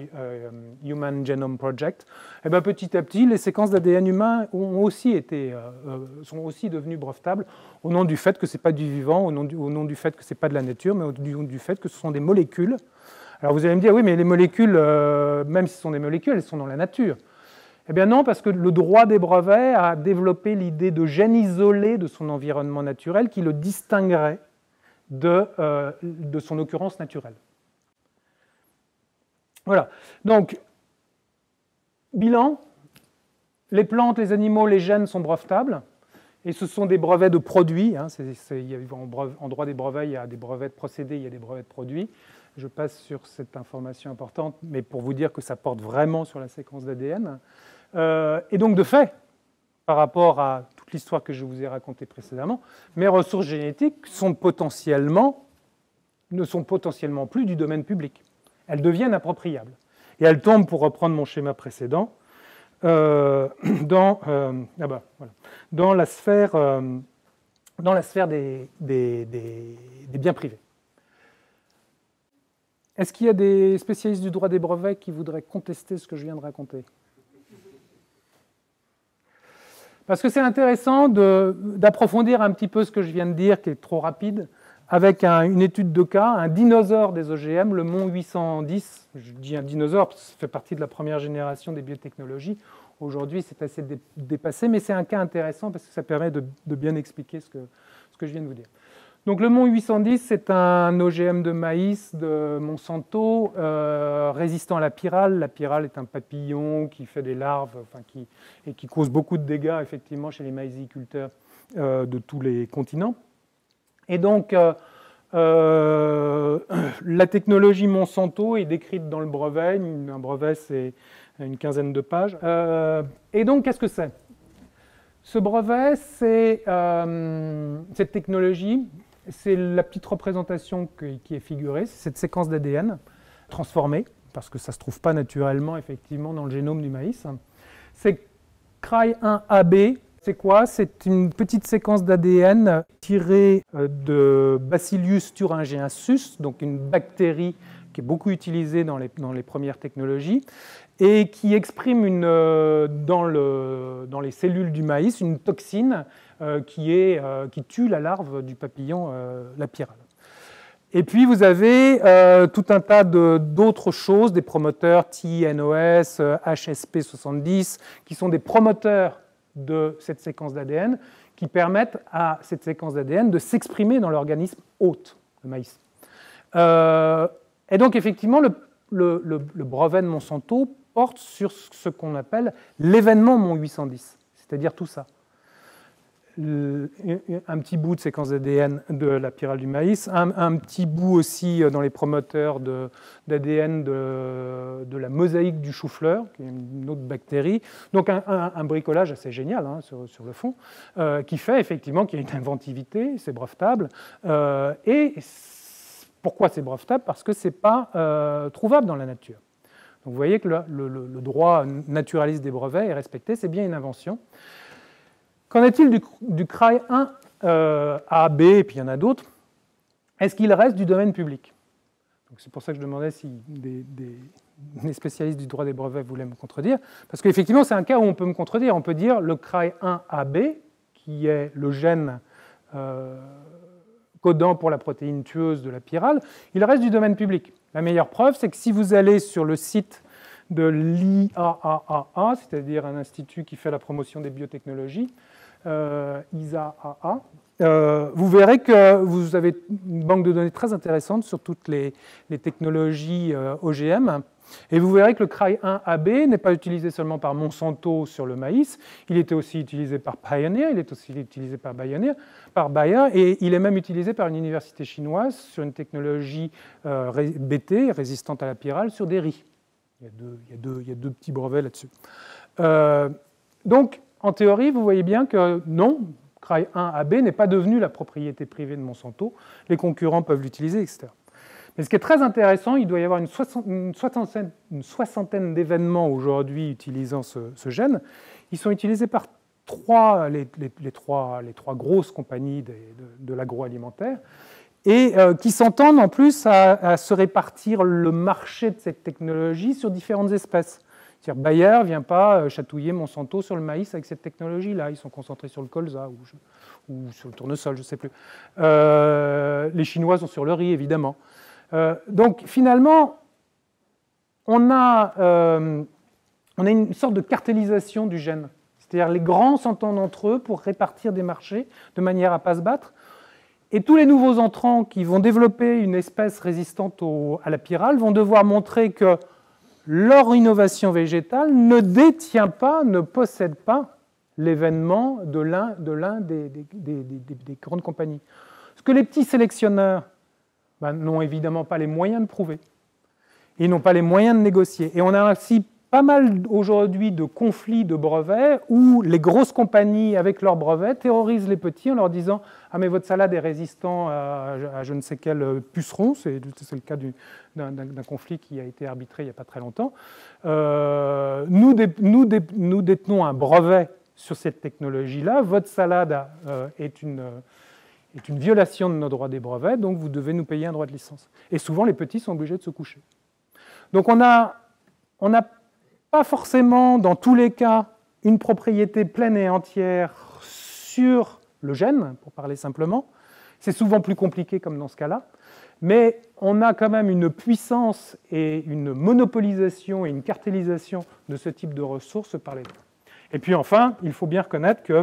Human Genome Project, petit à petit, les séquences d'ADN humain sont aussi devenues brevetables au nom du fait que ce n'est pas du vivant, au nom du fait que ce n'est pas de la nature, mais au nom du fait que ce sont des molécules. Alors vous allez me dire, oui, mais les molécules, même si ce sont des molécules, elles sont dans la nature. Eh bien non, parce que le droit des brevets a développé l'idée de gène isolé de son environnement naturel qui le distinguerait de son occurrence naturelle. Voilà. Donc, bilan, les plantes, les animaux, les gènes sont brevetables, et ce sont des brevets de produits. En droit des brevets, il y a des brevets de procédés, il y a des brevets de produits. Je passe sur cette information importante, mais pour vous dire que ça porte vraiment sur la séquence d'ADN. Et donc, de fait, par rapport à toute l'histoire que je vous ai racontée précédemment, mes ressources génétiques ne sont potentiellement plus du domaine public. Elles deviennent appropriables. Et elles tombent, pour reprendre mon schéma précédent, dans la sphère des biens privés. Est-ce qu'il y a des spécialistes du droit des brevets qui voudraient contester ce que je viens de raconter? Parce que c'est intéressant d'approfondir un petit peu ce que je viens de dire, qui est trop rapide, avec une étude de cas, un dinosaure des OGM, le Mont 810. Je dis un dinosaure parce que ça fait partie de la première génération des biotechnologies. Aujourd'hui, c'est assez dépassé, mais c'est un cas intéressant parce que ça permet de bien expliquer ce que je viens de vous dire. Donc le Mont 810, c'est un OGM de maïs de Monsanto résistant à la pyrale. La pyrale est un papillon qui fait des larves et qui cause beaucoup de dégâts effectivement chez les maïsiculteurs de tous les continents. Et donc la technologie Monsanto est décrite dans le brevet. Un brevet, c'est une quinzaine de pages. Et donc, qu'est-ce que c'est? Ce brevet, c'est cette technologie. C'est la petite représentation qui est figurée, c'est cette séquence d'ADN transformée, parce que ça ne se trouve pas naturellement, effectivement, dans le génome du maïs. C'est CRY1AB. C'est quoi? C'est une petite séquence d'ADN tirée de Bacillus thuringiensis, donc une bactérie qui est beaucoup utilisée dans les premières technologies, et qui exprime dans les cellules du maïs une toxine qui tue la larve du papillon, la pyrale. Et puis vous avez tout un tas d'autres choses, des promoteurs TNOS, HSP70, qui sont des promoteurs de cette séquence d'ADN, qui permettent à cette séquence d'ADN de s'exprimer dans l'organisme hôte, le maïs. Et donc effectivement, le brevet de Monsanto porte sur ce qu'on appelle l'événement Mont 810, c'est-à-dire tout ça. un petit bout de séquence d'ADN de la pyrale du maïs, un petit bout aussi dans les promoteurs d'ADN de la mosaïque du chou-fleur, qui est une autre bactérie. Donc un bricolage assez génial hein, sur le fond, qui fait effectivement qu'il y a une inventivité, c'est brevetable. Et pourquoi c'est brevetable? Parce que ce n'est pas trouvable dans la nature. Donc vous voyez que le droit naturaliste des brevets est respecté, c'est bien une invention. Qu'en est-il du CRAI 1 A, B, et puis il y en a d'autres? Est-ce qu'il reste du domaine public? C'est pour ça que je demandais si des spécialistes du droit des brevets voulaient me contredire. Parce qu'effectivement, c'est un cas où on peut me contredire. On peut dire le CRAI 1 AB, qui est le gène codant pour la protéine tueuse de la pyrale, il reste du domaine public. La meilleure preuve, c'est que si vous allez sur le site de l'IAAA, c'est-à-dire un institut qui fait la promotion des biotechnologies, ISAAA, vous verrez que vous avez une banque de données très intéressante sur toutes les technologies OGM. Et vous verrez que le CRAI 1 AB n'est pas utilisé seulement par Monsanto sur le maïs, il était aussi utilisé par Pioneer, il est aussi utilisé par Bayer, et il est même utilisé par une université chinoise sur une technologie BT, résistante à la pyrale, sur des riz. Il y a deux petits brevets là-dessus. Donc, en théorie, vous voyez bien que non, CRAI 1 AB n'est pas devenu la propriété privée de Monsanto, les concurrents peuvent l'utiliser, etc. Mais ce qui est très intéressant, il doit y avoir une soixantaine d'événements aujourd'hui utilisant ce gène. Ils sont utilisés par les trois grosses compagnies de l'agroalimentaire et qui s'entendent en plus à se répartir le marché de cette technologie sur différentes espèces. C'est-à-dire Bayer ne vient pas chatouiller Monsanto sur le maïs avec cette technologie-là. Ils sont concentrés sur le colza ou sur le tournesol, je ne sais plus. Les Chinois sont sur le riz, évidemment. Donc finalement, on a une sorte de cartélisation du gène. C'est-à-dire les grands s'entendent entre eux pour répartir des marchés de manière à ne pas se battre. Et tous les nouveaux entrants qui vont développer une espèce résistante à la pyrale vont devoir montrer que leur innovation végétale ne détient pas, ne possède pas l'événement de l'un des grandes compagnies. Ce que les petits sélectionneurs n'ont évidemment pas les moyens de prouver. Ils n'ont pas les moyens de négocier. Et on a aussi pas mal aujourd'hui de conflits de brevets où les grosses compagnies, avec leurs brevets, terrorisent les petits en leur disant « Ah, mais votre salade est résistant à je ne sais quel puceron », c'est le cas d'un conflit qui a été arbitré il n'y a pas très longtemps. Nous détenons un brevet sur cette technologie-là, votre salade est une violation de nos droits des brevets, donc vous devez nous payer un droit de licence. Et souvent, les petits sont obligés de se coucher. Donc on n'a pas forcément, dans tous les cas, une propriété pleine et entière sur le gène, pour parler simplement. C'est souvent plus compliqué comme dans ce cas-là. Mais on a quand même une puissance et une monopolisation et une cartélisation de ce type de ressources par les deux. Et puis enfin, il faut bien reconnaître que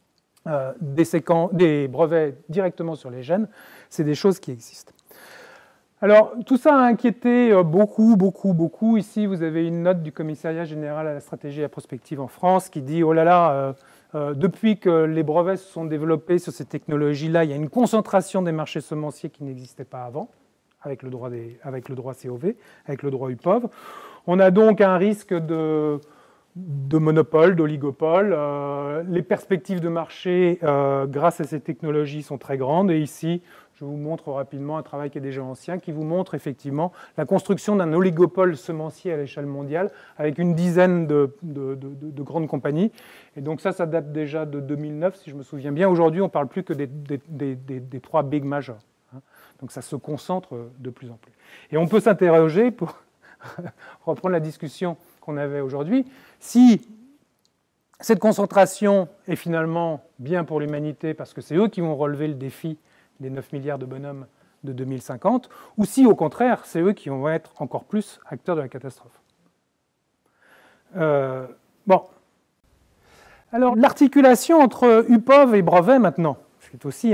des brevets directement sur les gènes, c'est des choses qui existent. Alors, tout ça a inquiété beaucoup. Ici, vous avez une note du Commissariat général à la stratégie et à la prospective en France qui dit « Oh là là, depuis que les brevets se sont développés sur ces technologies-là, il y a une concentration des marchés semenciers qui n'existait pas avant, avec le droit COV, avec le droit UPOV. On a donc un risque de monopole, d'oligopole. Les perspectives de marché grâce à ces technologies sont très grandes. Et ici, je vous montre rapidement un travail qui est déjà ancien, qui vous montre effectivement la construction d'un oligopole semencier à l'échelle mondiale avec une dizaine de grandes compagnies. Et donc ça date déjà de 2009, si je me souviens bien. Aujourd'hui, on ne parle plus que des trois big majors. Donc ça se concentre de plus en plus. Et on peut s'interroger, pour reprendre la discussion qu'on avait aujourd'hui, si cette concentration est finalement bien pour l'humanité, parce que c'est eux qui vont relever le défi des 9 milliards de bonhommes de 2050, ou si au contraire, c'est eux qui vont être encore plus acteurs de la catastrophe. Bon. Alors, l'articulation entre UPOV et brevet maintenant, c'est aussi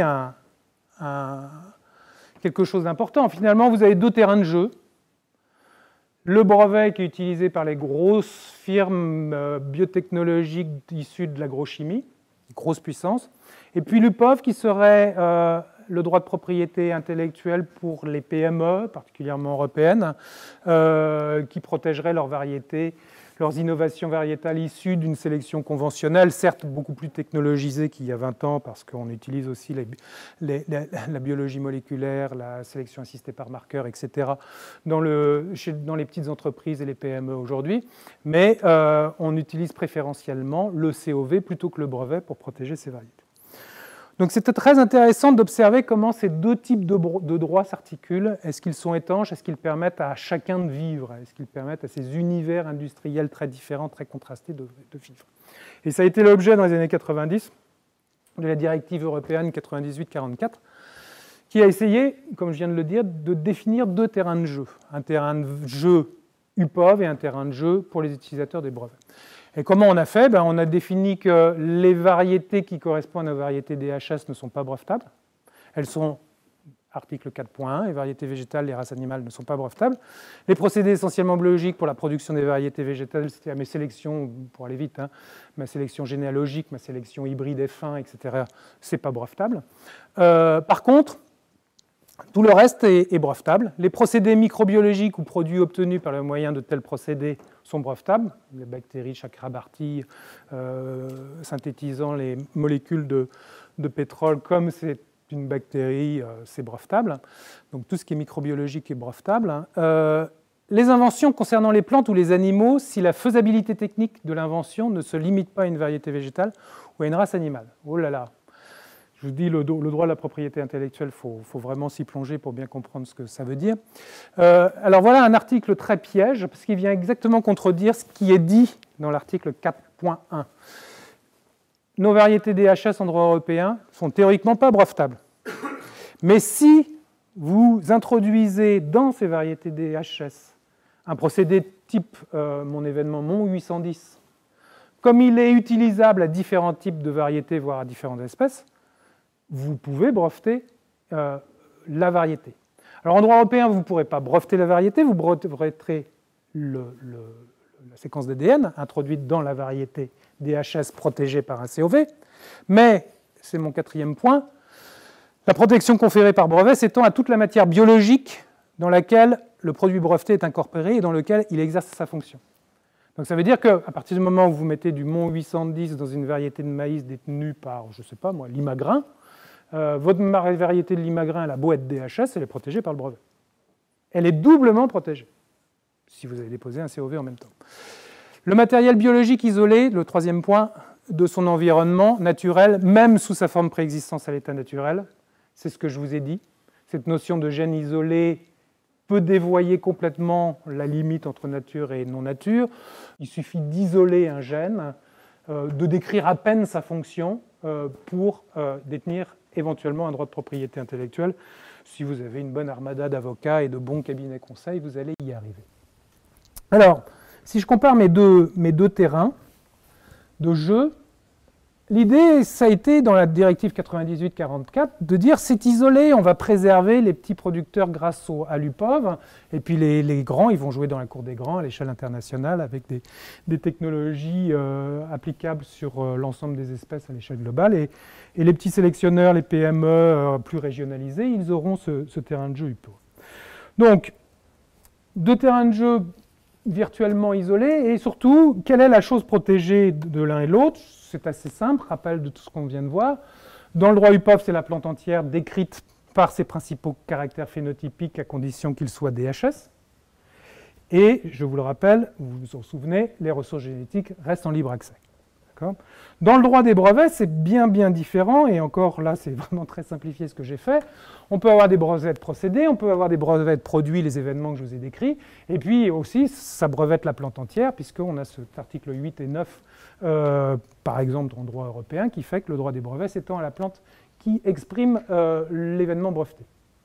quelque chose d'important. Finalement, vous avez deux terrains de jeu. Le brevet qui est utilisé par les grosses firmes biotechnologiques issues de l'agrochimie, grosse puissance. Et puis l'UPOV qui serait le droit de propriété intellectuelle pour les PME, particulièrement européennes, qui protégeraient leurs variétés, leurs innovations variétales issues d'une sélection conventionnelle, certes beaucoup plus technologisée qu'il y a 20 ans, parce qu'on utilise aussi la biologie moléculaire, la sélection assistée par marqueurs, etc., dans les petites entreprises et les PME aujourd'hui, mais on utilise préférentiellement le COV plutôt que le brevet pour protéger ces variétés. Donc c'était très intéressant d'observer comment ces deux types de droits s'articulent. Est-ce qu'ils sont étanches? Est-ce qu'ils permettent à chacun de vivre? Est-ce qu'ils permettent à ces univers industriels très différents, très contrastés de vivre? Et ça a été l'objet dans les années 90 de la directive européenne 98-44 qui a essayé, comme je viens de le dire, de définir deux terrains de jeu. Un terrain de jeu UPOV et un terrain de jeu pour les utilisateurs des brevets. Et comment on a fait? On a défini que les variétés qui correspondent aux variétés DHS ne sont pas brevetables. Elles sont, article 4.1, les variétés végétales, les races animales ne sont pas brevetables. Les procédés essentiellement biologiques pour la production des variétés végétales, c'est-à-dire mes sélections, pour aller vite, ma sélection généalogique, ma sélection hybride F1, etc., c'est pas brevetable. Par contre, tout le reste est brevetable. Les procédés microbiologiques ou produits obtenus par le moyen de tels procédés sont brevetables. Les bactéries Chakrabarty synthétisant les molécules de pétrole, comme c'est une bactérie, c'est brevetable. Donc tout ce qui est microbiologique est brevetable. Les inventions concernant les plantes ou les animaux, si la faisabilité technique de l'invention ne se limite pas à une variété végétale ou à une race animale. Oh là là! Je vous dis, le droit de la propriété intellectuelle, il faut vraiment s'y plonger pour bien comprendre ce que ça veut dire. Alors voilà un article très piège, parce qu'il vient exactement contredire ce qui est dit dans l'article 4.1. Nos variétés DHS en droit européen sont théoriquement pas brevetables. Mais si vous introduisez dans ces variétés DHS un procédé type mon événement MON 810, comme il est utilisable à différents types de variétés, voire à différentes espèces, vous pouvez breveter la variété. Alors en droit européen, vous ne pourrez pas breveter la variété, vous breveterez la séquence d'ADN introduite dans la variété DHS protégée par un COV, mais, c'est mon quatrième point, la protection conférée par brevet s'étend à toute la matière biologique dans laquelle le produit breveté est incorporé et dans lequel il exerce sa fonction. Donc ça veut dire qu'à partir du moment où vous mettez du MON 810 dans une variété de maïs détenue par, je ne sais pas moi, l'imagrin, votre variété de l'imagrin, elle a beau être DHS, elle est protégée par le brevet. Elle est doublement protégée, si vous avez déposé un COV en même temps. Le matériel biologique isolé, le troisième point, de son environnement naturel, même sous sa forme préexistence à l'état naturel, c'est ce que je vous ai dit. Cette notion de gène isolé peut dévoyer complètement la limite entre nature et non-nature. Il suffit d'isoler un gène, de décrire à peine sa fonction pour détenir éventuellement un droit de propriété intellectuelle. Si vous avez une bonne armada d'avocats et de bons cabinets conseils, vous allez y arriver. Alors, si je compare mes deux terrains de jeu, l'idée, ça a été dans la directive 98-44 de dire c'est isolé, on va préserver les petits producteurs grâce à l'UPOV, et puis les grands, ils vont jouer dans la cour des grands à l'échelle internationale avec des technologies applicables sur l'ensemble des espèces à l'échelle globale, et les petits sélectionneurs, les PME plus régionalisés, ils auront ce terrain de jeu UPOV. Donc, deux terrains de jeu virtuellement isolés, et surtout, quelle est la chose protégée de l'un et l'autre? C'est assez simple, rappel de tout ce qu'on vient de voir. Dans le droit UPOV, c'est la plante entière décrite par ses principaux caractères phénotypiques à condition qu'il soit DHS. Et, je vous le rappelle, vous vous en souvenez, les ressources génétiques restent en libre accès. Dans le droit des brevets, c'est bien différent, et encore là, c'est vraiment très simplifié ce que j'ai fait. On peut avoir des brevets de procédés, on peut avoir des brevets de produits, les événements que je vous ai décrits, et puis aussi, ça brevette la plante entière, puisqu'on a cet article 8 et 9, par exemple, dans le droit européen, qui fait que le droit des brevets s'étend à la plante qui exprime l'événement breveté.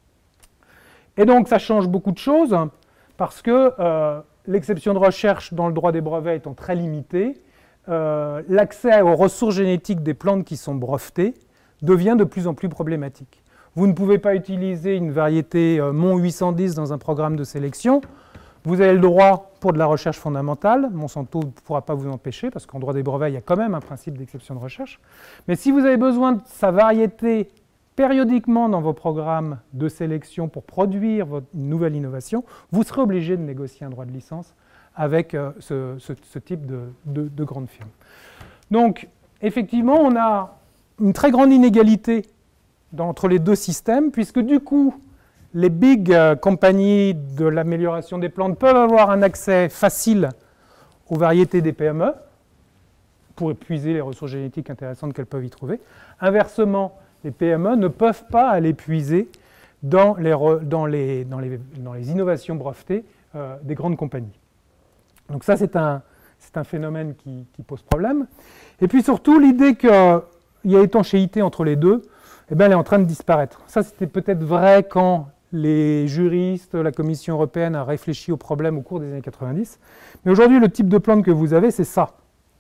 Et donc, ça change beaucoup de choses, parce que l'exception de recherche dans le droit des brevets étant très limitée, l'accès aux ressources génétiques des plantes qui sont brevetées devient de plus en plus problématique. Vous ne pouvez pas utiliser une variété MON 810 dans un programme de sélection Vous avez le droit pour de la recherche fondamentale. Monsanto ne pourra pas vous empêcher, parce qu'en droit des brevets, il y a quand même un principe d'exception de recherche. Mais si vous avez besoin de sa variété périodiquement dans vos programmes de sélection pour produire votre nouvelle innovation, vous serez obligé de négocier un droit de licence avec ce type de grande firme. Donc, effectivement, on a une très grande inégalité entre les deux systèmes, puisque du coup, les big compagnies de l'amélioration des plantes peuvent avoir un accès facile aux variétés des PME pour épuiser les ressources génétiques intéressantes qu'elles peuvent y trouver. Inversement, les PME ne peuvent pas aller puiser dans les innovations brevetées des grandes compagnies. Donc ça, c'est un phénomène qui pose problème. Et puis surtout, l'idée qu'il y a étanchéité entre les deux, eh bien, elle est en train de disparaître. Ça, c'était peut-être vrai quand les juristes, la Commission européenne a réfléchi au problème au cours des années 90. Mais aujourd'hui, le type de plante que vous avez, c'est ça.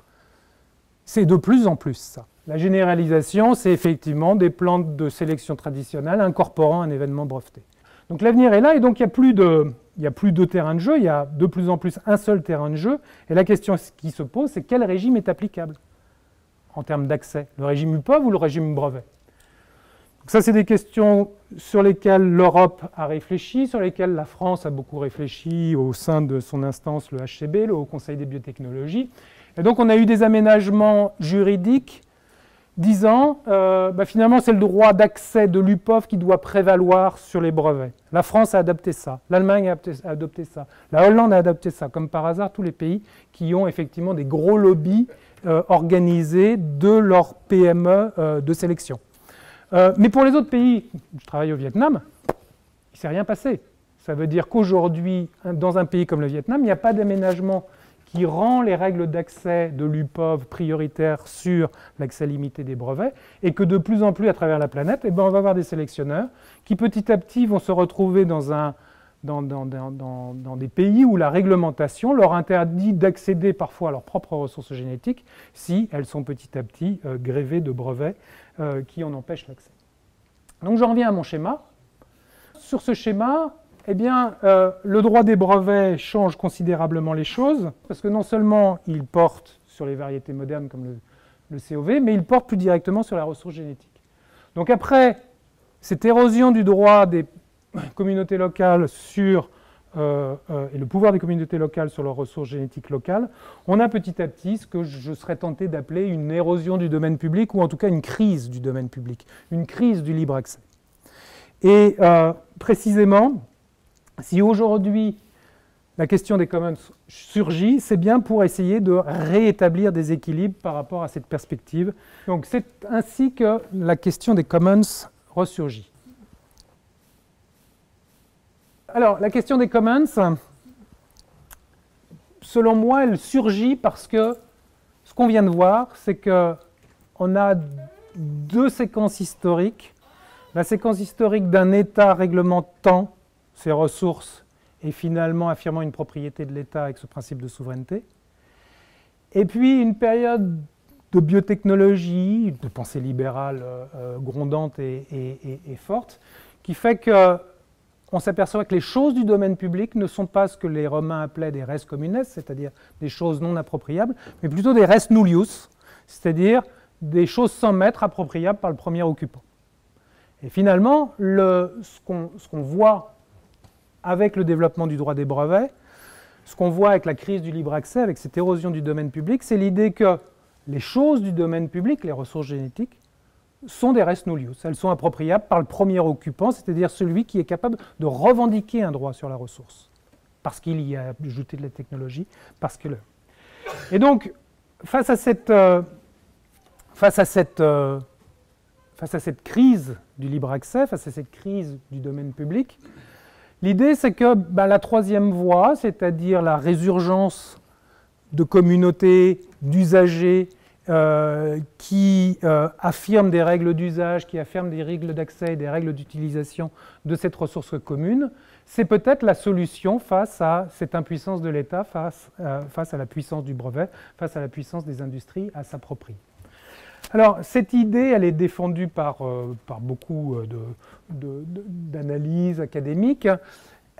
C'est de plus en plus ça. La généralisation, c'est effectivement des plantes de sélection traditionnelle incorporant un événement breveté. Donc l'avenir est là, et donc il n'y a plus de terrain de jeu, il y a de plus en plus un seul terrain de jeu. Et la question qui se pose, c'est quel régime est applicable en termes d'accès? Le régime UPOV ou le régime brevet? Donc ça, c'est des questions sur lesquelles l'Europe a réfléchi, sur lesquelles la France a beaucoup réfléchi au sein de son instance, le HCB, le Haut Conseil des biotechnologies. Et donc on a eu des aménagements juridiques disant, finalement, c'est le droit d'accès de l'UPOV qui doit prévaloir sur les brevets. La France a adopté ça, l'Allemagne a adopté ça, la Hollande a adopté ça, comme par hasard, tous les pays qui ont effectivement des gros lobbies organisés de leur PME de sélection. Mais pour les autres pays, je travaille au Vietnam, il ne s'est rien passé. Ça veut dire qu'aujourd'hui, dans un pays comme le Vietnam, il n'y a pas d'aménagement qui rend les règles d'accès de l'UPOV prioritaires sur l'accès limité des brevets, et que de plus en plus à travers la planète, on va avoir des sélectionneurs qui petit à petit vont se retrouver dans des pays où la réglementation leur interdit d'accéder parfois à leurs propres ressources génétiques si elles sont petit à petit grévées de brevets qui en empêchent l'accès. Donc j'en reviens à mon schéma. Sur ce schéma, le droit des brevets change considérablement les choses, parce que non seulement il porte sur les variétés modernes comme le COV, mais il porte plus directement sur la ressource génétique. Donc après cette érosion du droit des communautés locales et le pouvoir des communautés locales sur leurs ressources génétiques locales, on a petit à petit ce que je serais tenté d'appeler une érosion du domaine public, ou en tout cas une crise du domaine public, une crise du libre accès. Et précisément, si aujourd'hui la question des commons surgit, c'est bien pour essayer de réétablir des équilibres par rapport à cette perspective. Donc c'est ainsi que la question des commons ressurgit. Alors la question des commons, selon moi, elle surgit parce que ce qu'on vient de voir, c'est qu'on a deux séquences historiques. La séquence historique d'un État réglementant ses ressources et finalement affirmant une propriété de l'État avec ce principe de souveraineté. Et puis une période de biotechnologie, de pensée libérale grondante et forte, qui fait qu'on s'aperçoit que les choses du domaine public ne sont pas ce que les Romains appelaient des res communes, c'est-à-dire des choses non appropriables, mais plutôt des res nullius, c'est-à-dire des choses sans maître appropriables par le premier occupant. Et finalement, ce qu'on voit avec le développement du droit des brevets, ce qu'on voit avec la crise du libre accès, avec cette érosion du domaine public, c'est l'idée que les choses du domaine public, les ressources génétiques, sont des res nullius. Elles sont appropriables par le premier occupant, c'est-à-dire celui qui est capable de revendiquer un droit sur la ressource, parce qu'il y a ajouté de la technologie, parce que Et donc, face à cette crise du libre accès, face à cette crise du domaine public, l'idée, c'est que la troisième voie, c'est-à-dire la résurgence de communautés, d'usagers qui affirment des règles d'usage, qui affirment des règles d'accès, des règles d'utilisation de cette ressource commune, c'est peut-être la solution face à cette impuissance de l'État, face à la puissance du brevet, face à la puissance des industries à s'approprier. Alors, cette idée, elle est défendue par beaucoup d'analyses académiques.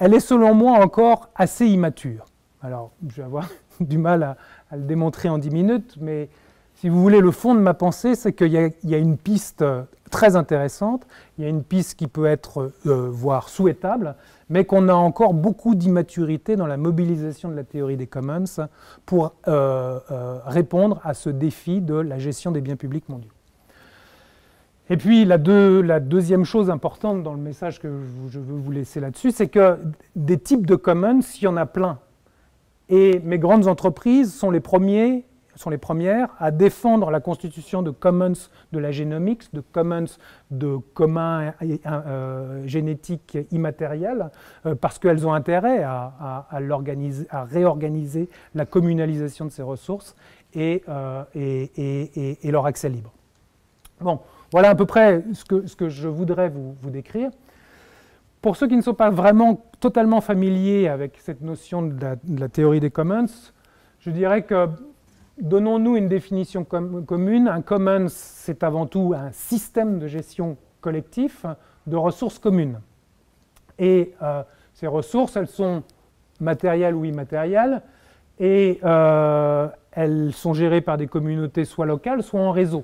elle est selon moi encore assez immature. Alors, je vais avoir du mal à le démontrer en 10 minutes, mais si vous voulez, le fond de ma pensée, c'est qu'il y a une piste très intéressante, il y a une piste qui peut être, voire souhaitable, mais qu'on a encore beaucoup d'immaturité dans la mobilisation de la théorie des commons pour répondre à ce défi de la gestion des biens publics mondiaux. Et puis la deuxième chose importante dans le message que je veux vous laisser là-dessus, c'est que des types de commons, il y en a plein. Et mes grandes entreprises sont les premières à défendre la constitution de commons de la génomics, de commons de communs génétiques immatériels, parce qu'elles ont intérêt à réorganiser la communalisation de ces ressources et leur accès libre. Bon, voilà à peu près ce que je voudrais vous décrire. Pour ceux qui ne sont pas vraiment totalement familiers avec cette notion de la théorie des commons, je dirais que donnons-nous une définition commune. Un commons, c'est avant tout un système de gestion collectif de ressources communes. Et ces ressources, elles sont matérielles ou immatérielles, et elles sont gérées par des communautés soit locales, soit en réseau.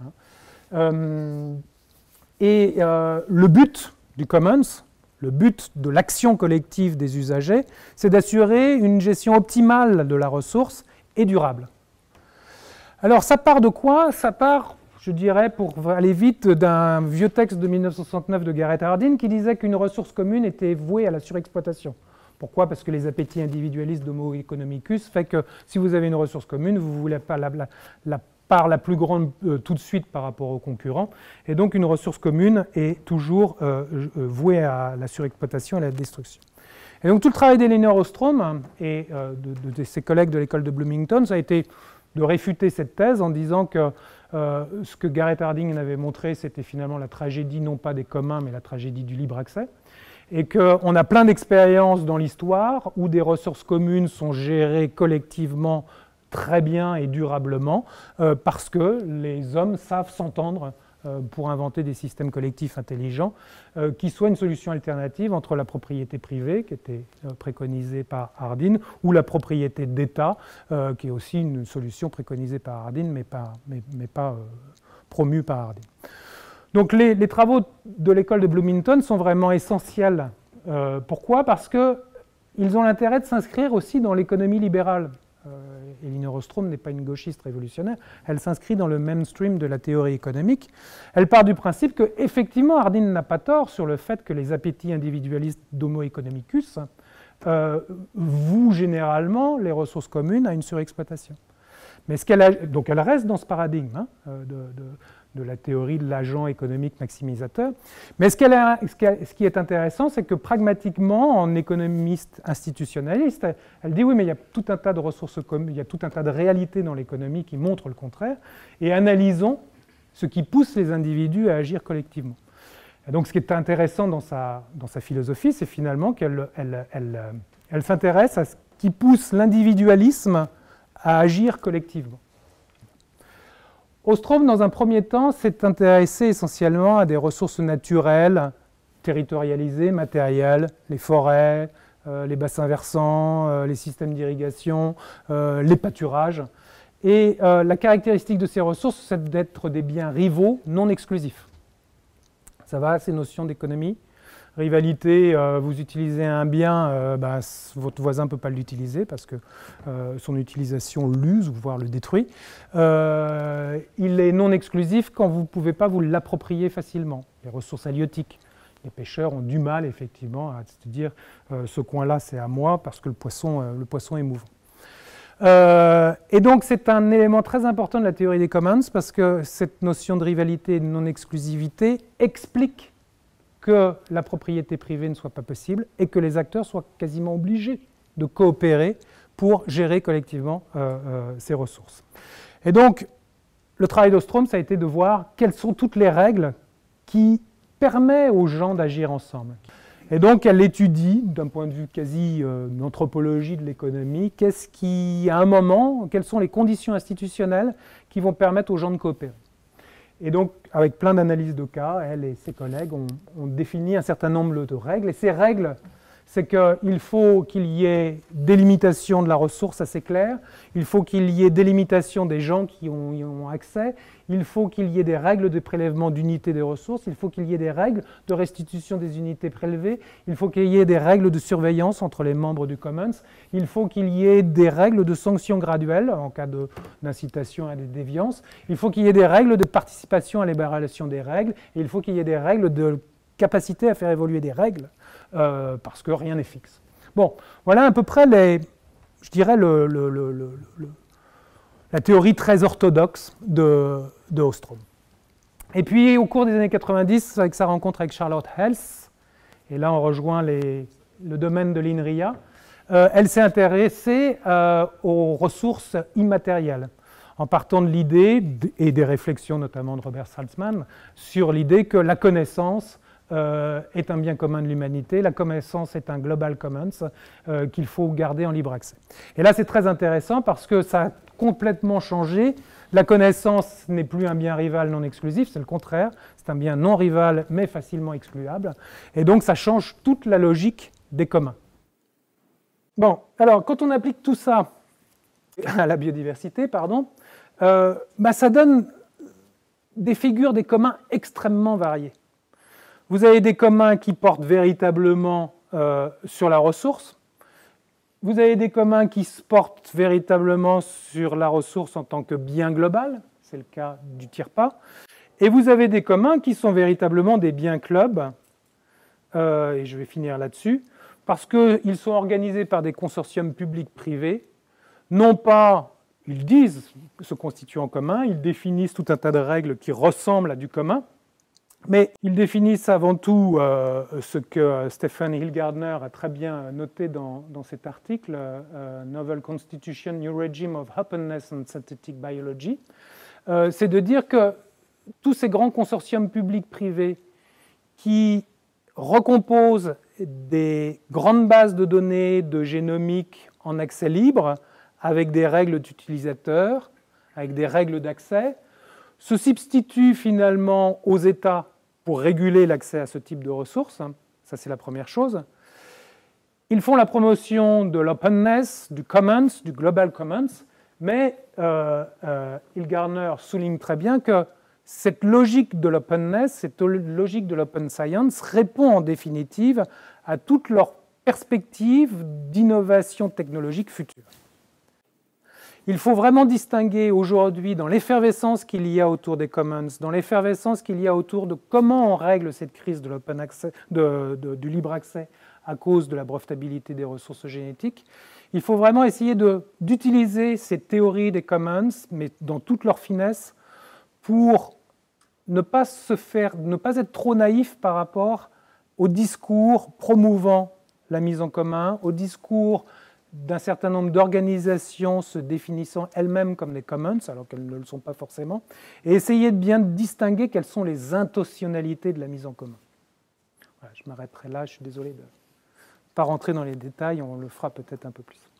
Le but du commons, le but de l'action collective des usagers, c'est d'assurer une gestion optimale de la ressource et durable. Alors ça part de quoi? Ça part, je dirais, pour aller vite, d'un vieux texte de 1969 de Garrett Hardin qui disait qu'une ressource commune était vouée à la surexploitation. Pourquoi? Parce que les appétits individualistes d'Homo economicus fait que si vous avez une ressource commune, vous ne voulez pas la part la plus grande tout de suite par rapport aux concurrents. Et donc une ressource commune est toujours vouée à la surexploitation et à la destruction. Et donc tout le travail d'Elinor Ostrom et de ses collègues de l'école de Bloomington, ça a été de réfuter cette thèse en disant que ce que Garrett Hardin avait montré, c'était finalement la tragédie non pas des communs, mais la tragédie du libre accès. Et qu'on a plein d'expériences dans l'histoire où des ressources communes sont gérées collectivement très bien et durablement, parce que les hommes savent s'entendre pour inventer des systèmes collectifs intelligents, qui soient une solution alternative entre la propriété privée, qui était préconisée par Hardin, ou la propriété d'État, qui est aussi une solution préconisée par Hardin, mais pas promue par Hardin. Donc les travaux de l'école de Bloomington sont vraiment essentiels. Pourquoi? Parce qu'ils ont l'intérêt de s'inscrire aussi dans l'économie libérale. Elinor Ostrom n'est pas une gauchiste révolutionnaire, elle s'inscrit dans le mainstream de la théorie économique. Elle part du principe que, effectivement, Hardin n'a pas tort sur le fait que les appétits individualistes d'Homo economicus vouent généralement les ressources communes à une surexploitation. Mais donc elle reste dans ce paradigme de la théorie de l'agent économique maximisateur. Mais ce qui est intéressant, c'est que pragmatiquement, en économiste institutionnaliste, elle dit oui, mais il y a tout un tas de ressources communes, il y a tout un tas de réalités dans l'économie qui montrent le contraire, et analysons ce qui pousse les individus à agir collectivement. Et donc ce qui est intéressant dans sa philosophie, c'est finalement qu'elle s'intéresse à ce qui pousse l'individualisme à agir collectivement. Ostrom, dans un premier temps, s'est intéressé essentiellement à des ressources naturelles, territorialisées, matérielles, les forêts, les bassins versants, les systèmes d'irrigation, les pâturages. Et la caractéristique de ces ressources, c'est d'être des biens rivaux non exclusifs. Ça va, ces notions d'économie? Rivalité, vous utilisez un bien, votre voisin ne peut pas l'utiliser parce que son utilisation l'use, voire le détruit. Il est non exclusif quand vous ne pouvez pas vous l'approprier facilement. Les ressources halieutiques. Les pêcheurs ont du mal, effectivement, à se dire ce coin-là, c'est à moi parce que le poisson est mouvant. Et donc, c'est un élément très important de la théorie des commons parce que cette notion de rivalité et de non-exclusivité explique que la propriété privée ne soit pas possible et que les acteurs soient quasiment obligés de coopérer pour gérer collectivement ces ressources. Et donc, le travail d'Ostrom, ça a été de voir quelles sont toutes les règles qui permettent aux gens d'agir ensemble. Et donc, elle étudie, d'un point de vue quasi d'anthropologie de l'économie, qu'est-ce qui, à un moment, quelles sont les conditions institutionnelles qui vont permettre aux gens de coopérer. Et donc, avec plein d'analyses de cas, elle et ses collègues ont défini un certain nombre de règles. Et ces règles, c'est qu'il faut qu'il y ait des limitations de la ressource assez claires, il faut qu'il y ait des limitations des gens qui y ont accès, il faut qu'il y ait des règles de prélèvement d'unités des ressources, il faut qu'il y ait des règles de restitution des unités prélevées, il faut qu'il y ait des règles de surveillance entre les membres du Commons, il faut qu'il y ait des règles de sanctions graduelles en cas d'incitation à des déviances, il faut qu'il y ait des règles de participation à l'élaboration des règles, et il faut qu'il y ait des règles de capacité à faire évoluer des règles, parce que rien n'est fixe. Bon, voilà à peu près je dirais la théorie très orthodoxe de Ostrom. Et puis, au cours des années 90, avec sa rencontre avec Charlotte Hels, et là on rejoint le domaine de l'INRIA, elle s'est intéressée aux ressources immatérielles, en partant de l'idée, et des réflexions notamment de Robert Saltzman, sur l'idée que la connaissance est un bien commun de l'humanité, la connaissance est un global commons qu'il faut garder en libre accès. Et là c'est très intéressant parce que ça a complètement changé. La connaissance n'est plus un bien rival non exclusif, c'est le contraire, c'est un bien non rival mais facilement excluable. Et donc ça change toute la logique des communs. Bon, alors quand on applique tout ça à la biodiversité, ça donne des figures des communs extrêmement variées. Vous avez des communs qui portent véritablement sur la ressource. Vous avez des communs qui se portent véritablement sur la ressource en tant que bien global. C'est le cas du TIRPA. Et vous avez des communs qui sont véritablement des biens clubs. Et je vais finir là-dessus. Parce qu'ils sont organisés par des consortiums publics-privés. Non pas, ils disent se constituer en commun, ils définissent tout un tas de règles qui ressemblent à du commun. Mais ils définissent avant tout ce que Stephen Hillgardner a très bien noté dans cet article, Novel Constitution, New Regime of Openness and Synthetic Biology. C'est de dire que tous ces grands consortiums publics-privés qui recomposent des grandes bases de données de génomique en accès libre, avec des règles d'utilisateurs, avec des règles d'accès, se substituent finalement aux États pour réguler l'accès à ce type de ressources. Ça, c'est la première chose. Ils font la promotion de l'openness, du commons, du global commons, mais Hillgardner souligne très bien que cette logique de l'openness, cette logique de l'open science répond en définitive à toutes leurs perspectives d'innovation technologique future. Il faut vraiment distinguer aujourd'hui dans l'effervescence qu'il y a autour des commons, dans l'effervescence qu'il y a autour de comment on règle cette crise de l'open access, du libre accès à cause de la brevetabilité des ressources génétiques. Il faut vraiment essayer d'utiliser ces théories des commons, mais dans toute leur finesse, pour ne pas être trop naïf par rapport au discours promouvant la mise en commun, au discours d'un certain nombre d'organisations se définissant elles-mêmes comme des commons, alors qu'elles ne le sont pas forcément, et essayer de bien distinguer quelles sont les intentionnalités de la mise en commun. Voilà, je m'arrêterai là, je suis désolé de ne pas rentrer dans les détails, on le fera peut-être un peu plus.